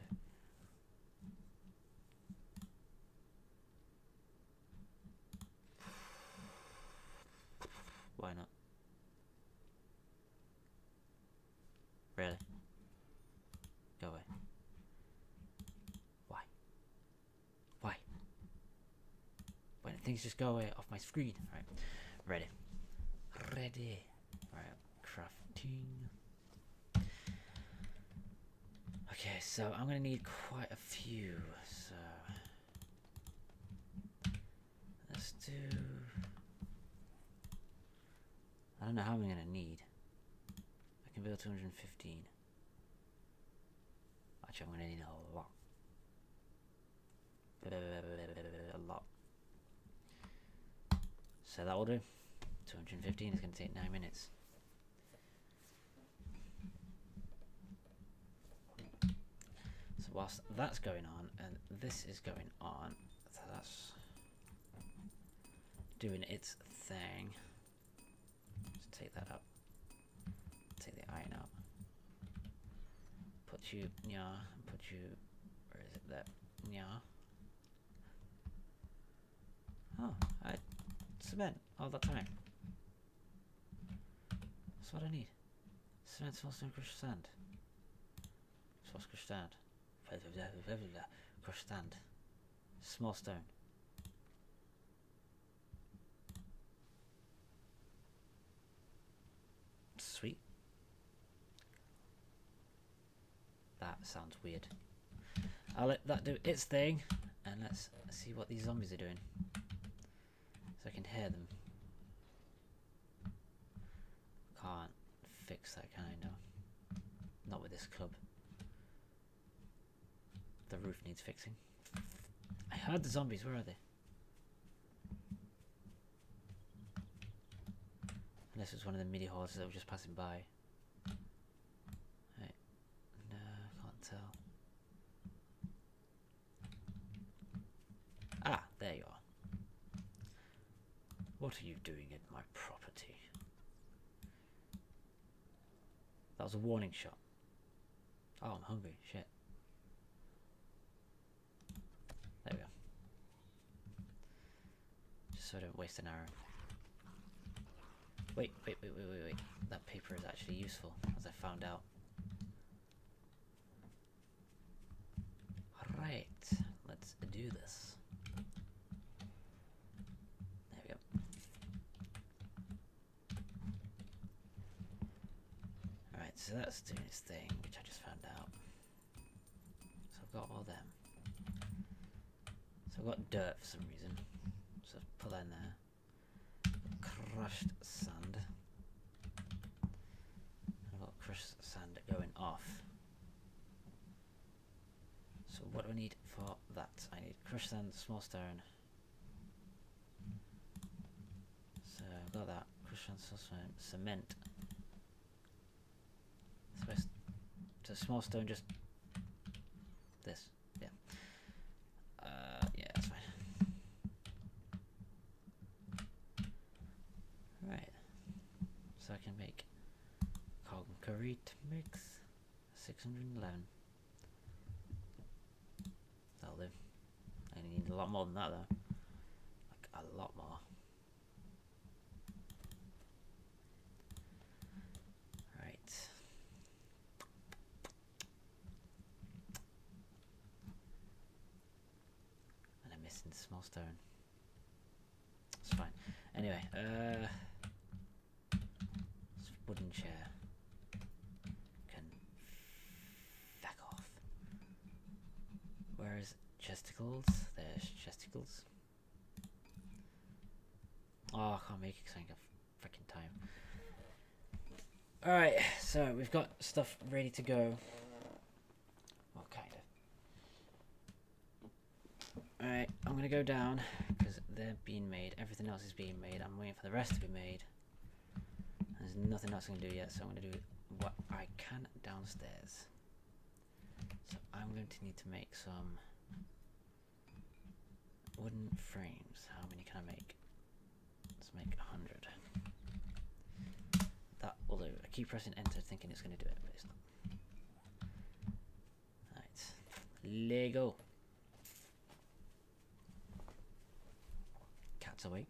Why not? Really? Go away. Why? Why? Why don't things just go away off my screen? Right. Ready. Ready. Right. Crafting. Okay, so I'm gonna need quite a few. So let's do. I don't know how I'm gonna need. I can build two hundred fifteen. Actually, I'm gonna need a lot. A lot. So that will do. two hundred fifteen is gonna take nine minutes. So whilst that's going on and this is going on, so that's doing its thing. Let's take that up. Take the iron out. Put you, yeah, put you, where is it there? Yeah. Oh, I cement all the time. That's what I need. Cement, small stone, crushed sand. Small crushed sand. Crushed sand. Small stone. Sweet. That sounds weird. I'll let that do its thing, and let's see what these zombies are doing. So I can hear them. Can't fix that kind of. Not with this club. The roof needs fixing. I heard the zombies, where are they? Unless it's one of the mini horses that were just passing by. Right. No, can't tell. Ah, there you are. What are you doing in my property? That was a warning shot. Oh, I'm hungry. Shit. There we go. Just so I don't waste an arrow. Wait, wait, wait, wait, wait, wait. That paper is actually useful, as I found out. Right, let's do this. There we go. Alright, so that's doing its thing, which I just found out. So I've got all them. So I've got dirt for some reason. So put that in there. Crushed sand. I've got crushed sand going off. So what do I need for that? I need crushed sand, small stone. So I've got that. Crushed sand, small stone, cement. Supposed to small stone, just this. Yeah. Uh, yeah, that's fine. Right. So I can make concrete mix six hundred eleven. That'll do. I need a lot more than that though. Like a lot more. small stone. It's fine. Anyway, uh, this wooden chair can back off. Where is chesticles? There's chesticles. Oh, I can't make it because I ain't got freaking time. Alright, so we've got stuff ready to go. Well, kind of. Alright, I'm going to go down because they're being made. Everything else is being made. I'm waiting for the rest to be made. There's nothing else I can do yet, so I'm going to do what I can downstairs. So I'm going to need to make some wooden frames. How many can I make? Let's make a hundred. That will do. I keep pressing enter thinking it's going to do it, but it's not. Right. Lego. Cat's awake.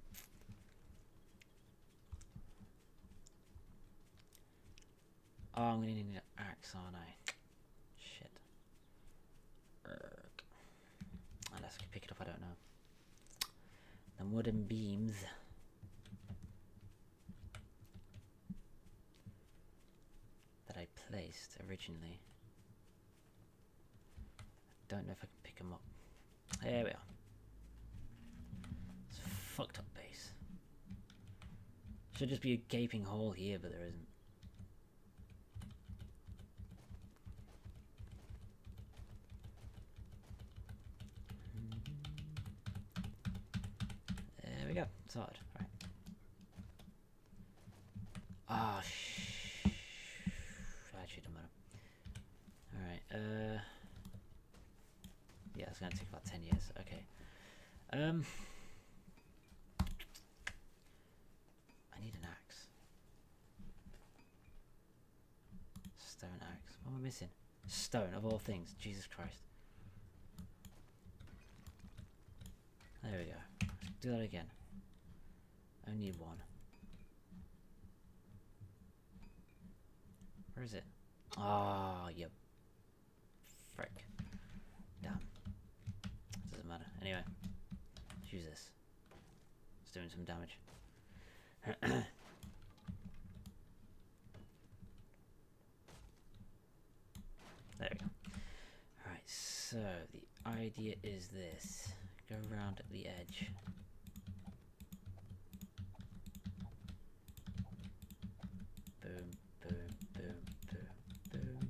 Oh, I'm going to need an axe, aren't I? Shit. Urgh. Unless I can pick it up, I don't know. The wooden beams. That I placed originally. I don't know if I can pick them up. There we are. It's a fucked up base. Should just be a gaping hole here, but there isn't. There we go. Sorted. Right. Ah, oh, shh. Actually, don't matter. Alright, uh... yeah, it's gonna take about ten years. Okay. Um... I need an axe. Stone axe. What am I missing? Stone, of all things. Jesus Christ. There we go. Let's do that again. I need one. Where is it? Ah, oh, you frick. Damn. Doesn't matter. Anyway, let's use this. It's doing some damage. There we go. Alright, so the idea is this. Go around at the edge. Boom, boom, boom, boom, boom.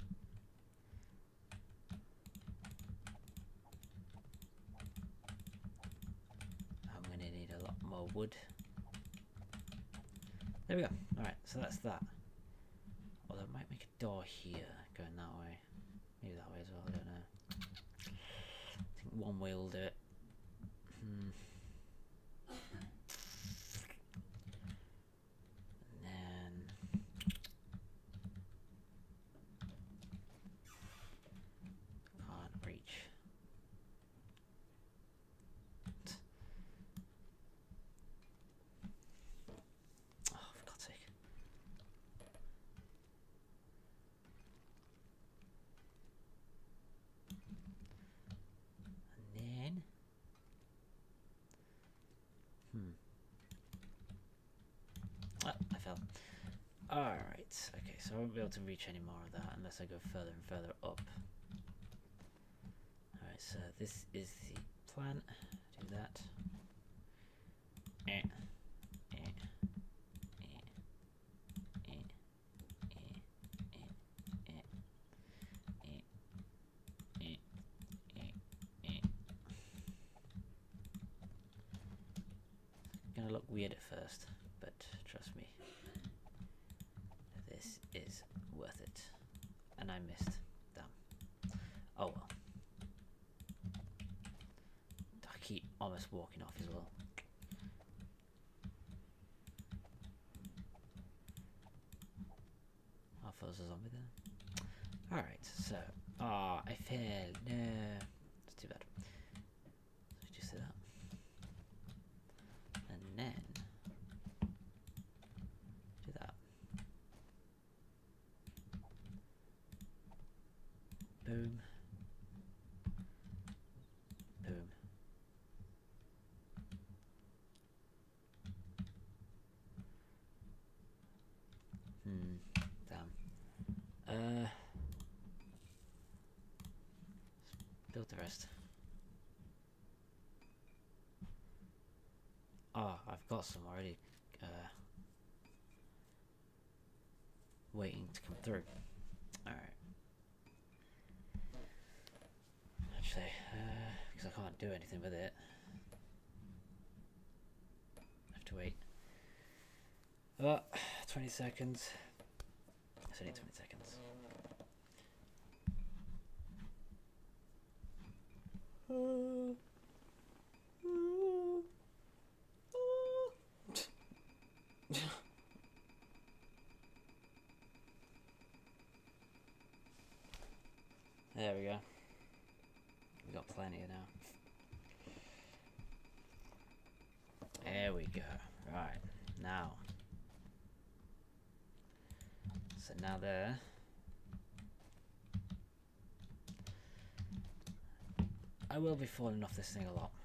I'm gonna need a lot more wood. There we go. Alright, so that's that. Although I might make a door here, going that way. Maybe that way as well, I don't know. I think one way will do it. Hmm. And then can't reach. Oh, for God's sake. And then Hmm. Ah, I fell. Alright, okay, so I won't be able to reach any more of that unless I go further and further up. Alright, so this is the plan. Do that. Eh. Eh. Eh. Eh. Eh. Eh. Eh. Eh. Eh. Eh. Eh. Gonna look weird at first, but trust me, this is worth it. And I missed. Damn. Oh well. I keep almost walking off as well. I thought there was a zombie there. Alright, so. Ah, oh, I failed. No. That's too bad. So just do that. And then do that. Boom. Boom. build the rest. Oh, I've got some already uh, waiting to come through. Alright. Actually, because uh, I can't do anything with it. I have to wait. Oh, twenty seconds. It's only twenty seconds. Uh, uh, uh. There we go. We got plenty now. There we go. Right, now. So now there. I will be falling off this thing a lot.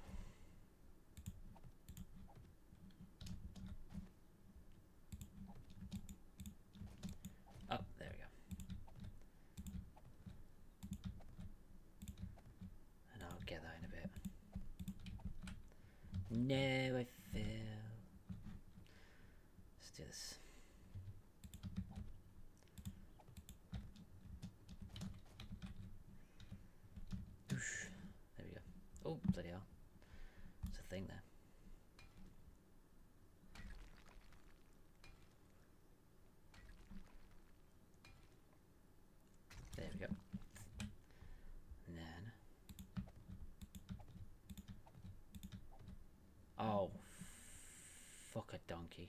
Oh, there we go. And I'll get that in a bit. No, I fail. Let's do this. There we go. Oh, bloody hell. There's a thing there. There we go. And then. Oh, fuck a donkey.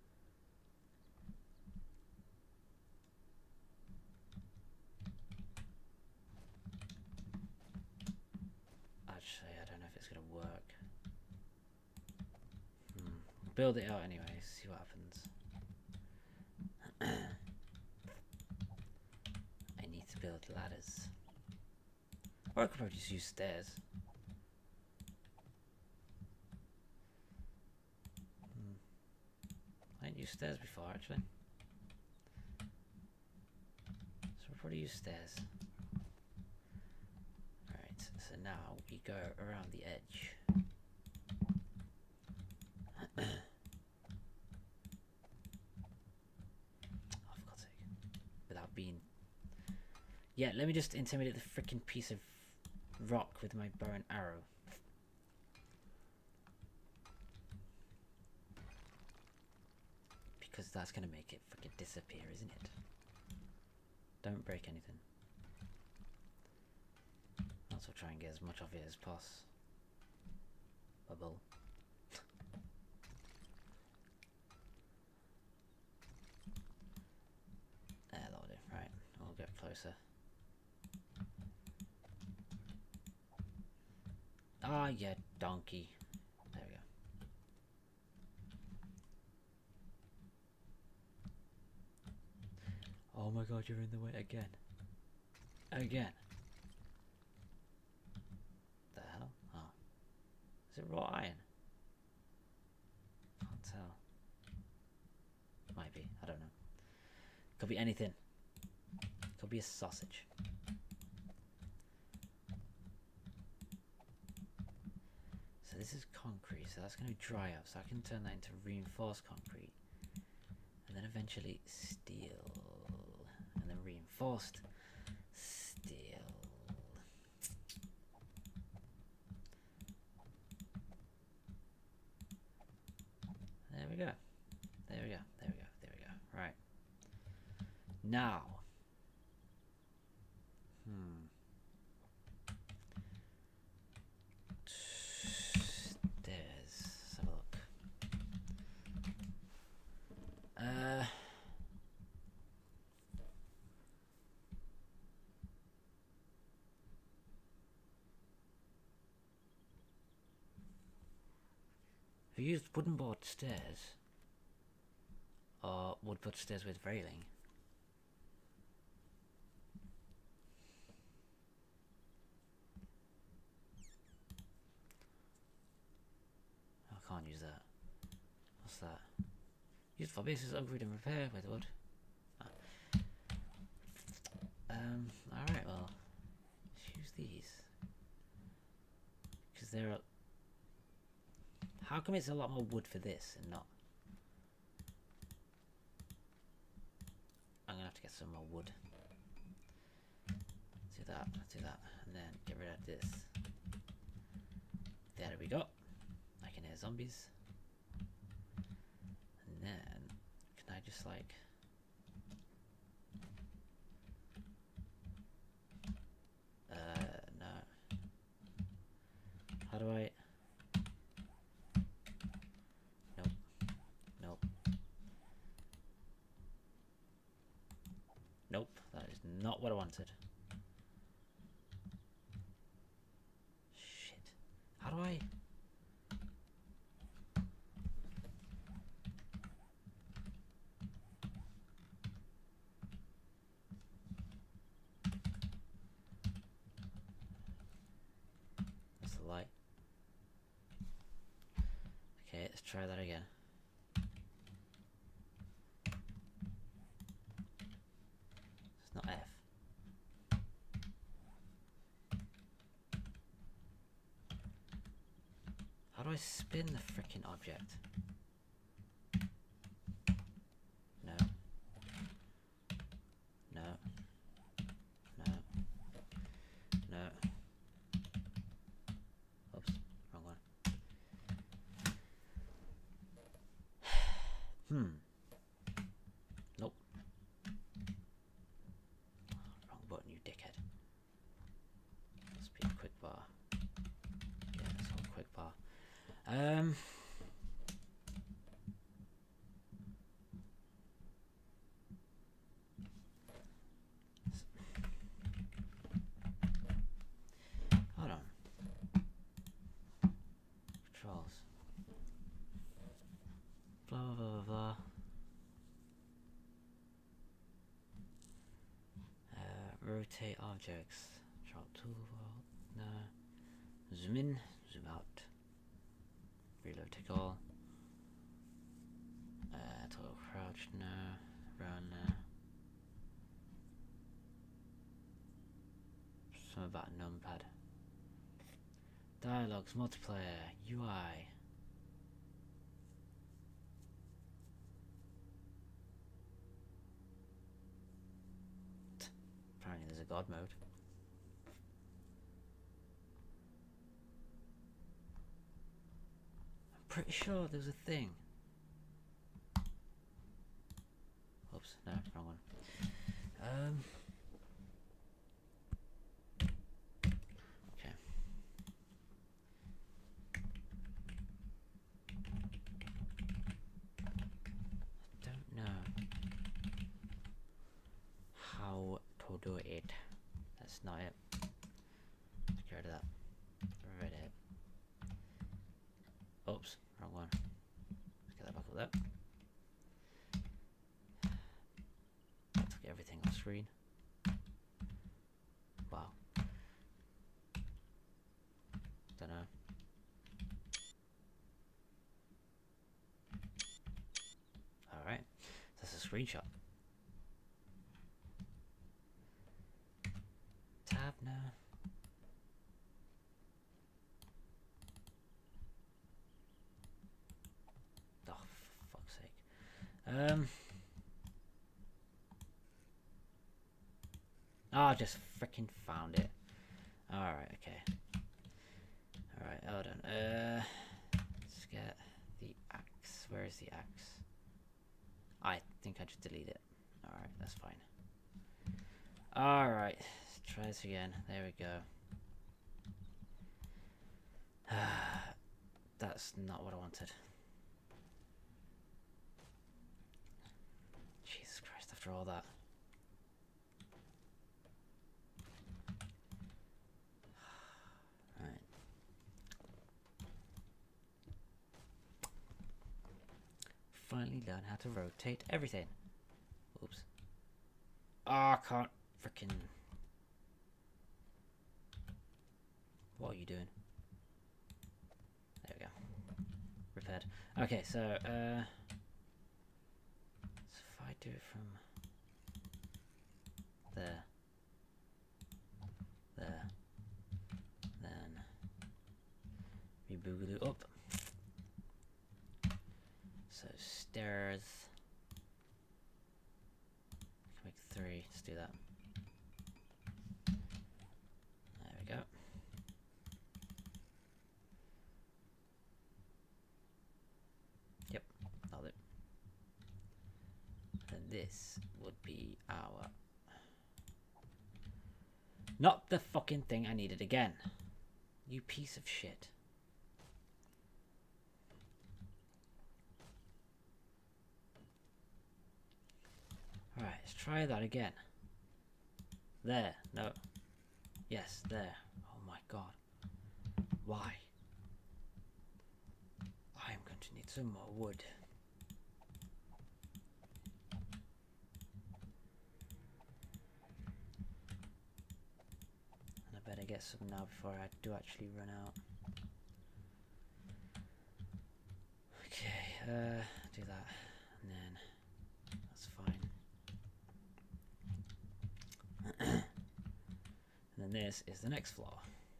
Actually, I don't know if it's gonna work. Hmm. Build it out anyway, see what happens. I need to build ladders. Or I could probably just use stairs. Hmm. I didn't use stairs before, actually. So we'll probably use stairs. Alright, so now we go around the edge. Oh, for God's sake. Without being... Yeah, let me just intimidate the freaking piece of rock with my bow and arrow. Because that's going to make it freaking disappear, isn't it? Don't break anything. Also try and get as much of it as possible. Bubble. There, that'll do. Right, we'll get closer. Ah, yeah, donkey. There we go. Oh my god, you're in the way again. Again. The hell? Oh. Is it raw iron? Can't tell. Might be, I don't know. Could be anything. Could be a sausage. So this is concrete, so that's going to dry up, so I can turn that into reinforced concrete. And then eventually steel. And then reinforced steel. There we go. There we go. There we go. There we go. Right. Now. Hmm. Stairs. Let's have a look. Uh. Have you used wooden board stairs? Or wood board stairs with railing? I can't use that. What's that? Used for bases, upgrade and repair with wood. Ah. Um, alright, well, let's use these. Is there a... How come it's a lot more wood for this and not... I'm gonna have to get some more wood. Let's do that, let's do that, and then get rid of this. There we go. I can hear zombies. And then, can I just like... Uh, no. How do I... Nope. Nope. Nope, that is not what I wanted. Shit. How do I... That's the light. Okay, let's try that again. It's not F. How do I spin the freaking object? No. No. No. No. Oops, wrong one. Hmm. Nope. Wrong button, you dickhead. Must be a quick bar. Yeah, it's all quick bar. Um. Hold on. Controls. Blah blah blah blah. Uh, rotate objects. Drop tool. No. Zoom in. Zoom out. Reload to goal. Uh, total crouch. No. Run. No. Something about a numpad. Dialogues. Multiplayer. U I. Apparently there's a god mode. I'm pretty sure there's a thing. Oops, no, wrong one. Um. Okay. I don't know how to do it. That's not it. Let's get rid of that. Rid of it. Oops, wrong one. Let's get that back up there. That took everything off screen. Wow. Don't know. Alright. That's a screenshot. Tab now. Oh, for fuck's sake. Um. Oh, I just freaking found it. Alright, okay. Alright, hold on. Uh, let's get the axe. Where is the axe? I think I just deleted it. Alright, that's fine. Alright, let's try this again. There we go. That's not what I wanted. Jesus Christ, after all that. Right. Finally learn how to rotate everything. Oops. Oh, I can't freaking... What are you doing? There we go. Repaired. Okay, so, uh... so if I do it from... there... there... then... boogaloo up. So stairs. Make three. Let's do that. There we go. Yep, nailed it. And this would be our... Not the fucking thing I needed again. You piece of shit. Alright, let's try that again. There, no. Yes, there. Oh my god. Why? I'm going to need some more wood. And I better get some now before I do actually run out. Okay, uh, do that. And then that's fine. And then this is the next floor.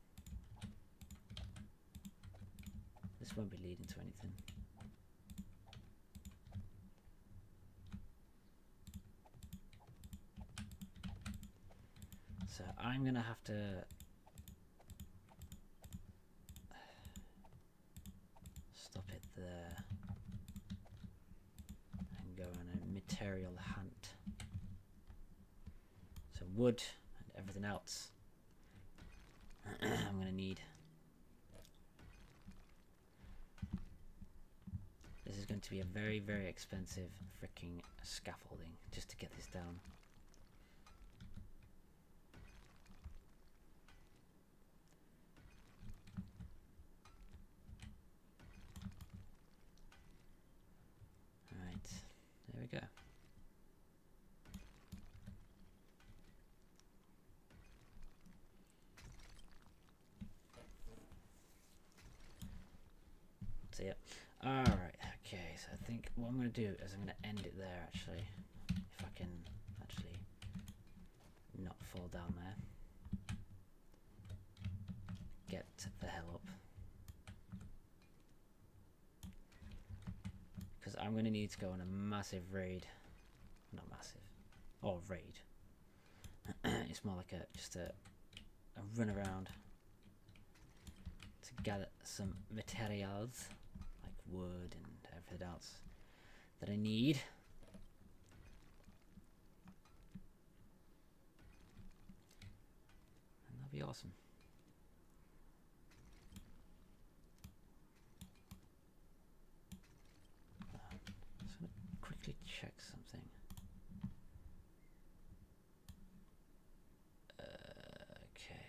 This won't be leading to anything. So I'm gonna have to stop it there and go on a material hunt. So wood and everything else I'm gonna need. This is going to be a very, very expensive freaking scaffolding just to get this down. Alright, there we go. So yeah. Alright, okay, so I think what I'm going to do is I'm going to end it there actually. If I can actually not fall down there. Get the hell up. Because I'm going to need to go on a massive raid. Not massive. Or raid. It's more like a just a, a run around to gather some materials. Wood and everything else that I need. And that'll be awesome. Uh, just gonna quickly check something. Uh, okay.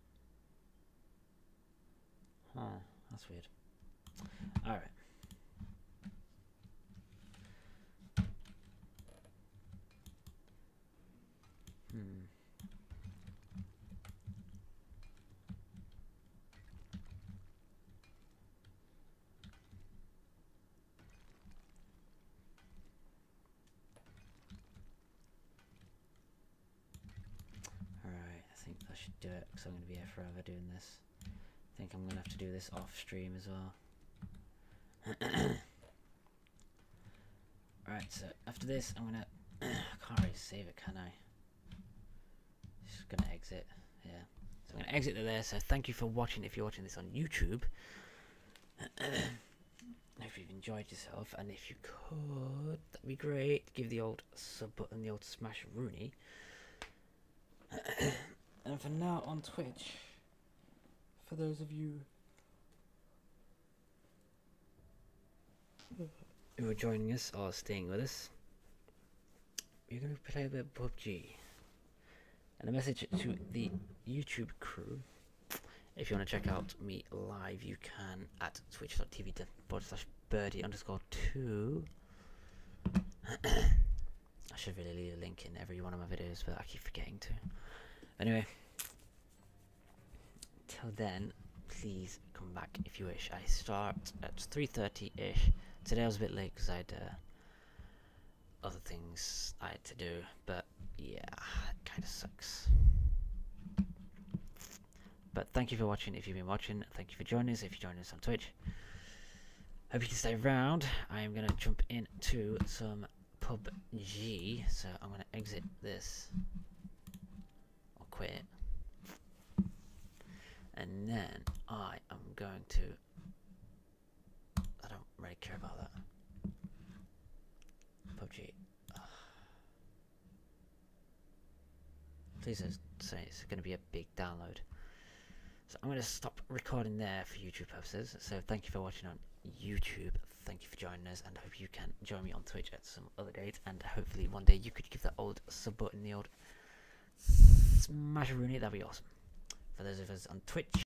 Huh, that's weird. Alright. Hmm. Alright, I think I should do it because I'm going to be here forever doing this. I think I'm going to have to do this off stream as well. Alright, so after this I'm going to... I can't really save it, can I? Just going to exit. Yeah. So I'm going to exit to there. So thank you for watching if you're watching this on YouTube. If you've enjoyed yourself, and if you could, that'd be great. Give the old sub button, the old smash Rooney. And for now on Twitch, for those of you who are joining us or staying with us, we're going to play a bit of P U B G. And a message to the YouTube crew: if you want to check out me live, you can at twitch.tv forward slash birdie underscore two. I should really leave a link in every one of my videos, but I keep forgetting to. Anyway, till then, please come back if you wish. I start at three thirty ish. Today I was a bit late because I had uh, other things I had to do, but yeah, it kind of sucks. But But thank you for watching if you've been watching. Thank you for joining us if you're joining us on Twitch. Hope you can stay around. I am going to jump into some P U B G. So I'm going to exit this. Or quit. And then I am going to... I don't really care about that. P U B G. Ugh. Please say it's going to be a big download. So I'm going to stop recording there for YouTube purposes. So thank you for watching on YouTube. Thank you for joining us, and I hope you can join me on Twitch at some other date. And hopefully one day you could give that old sub button the old smash Rooney. That'd be awesome. For those of us on Twitch,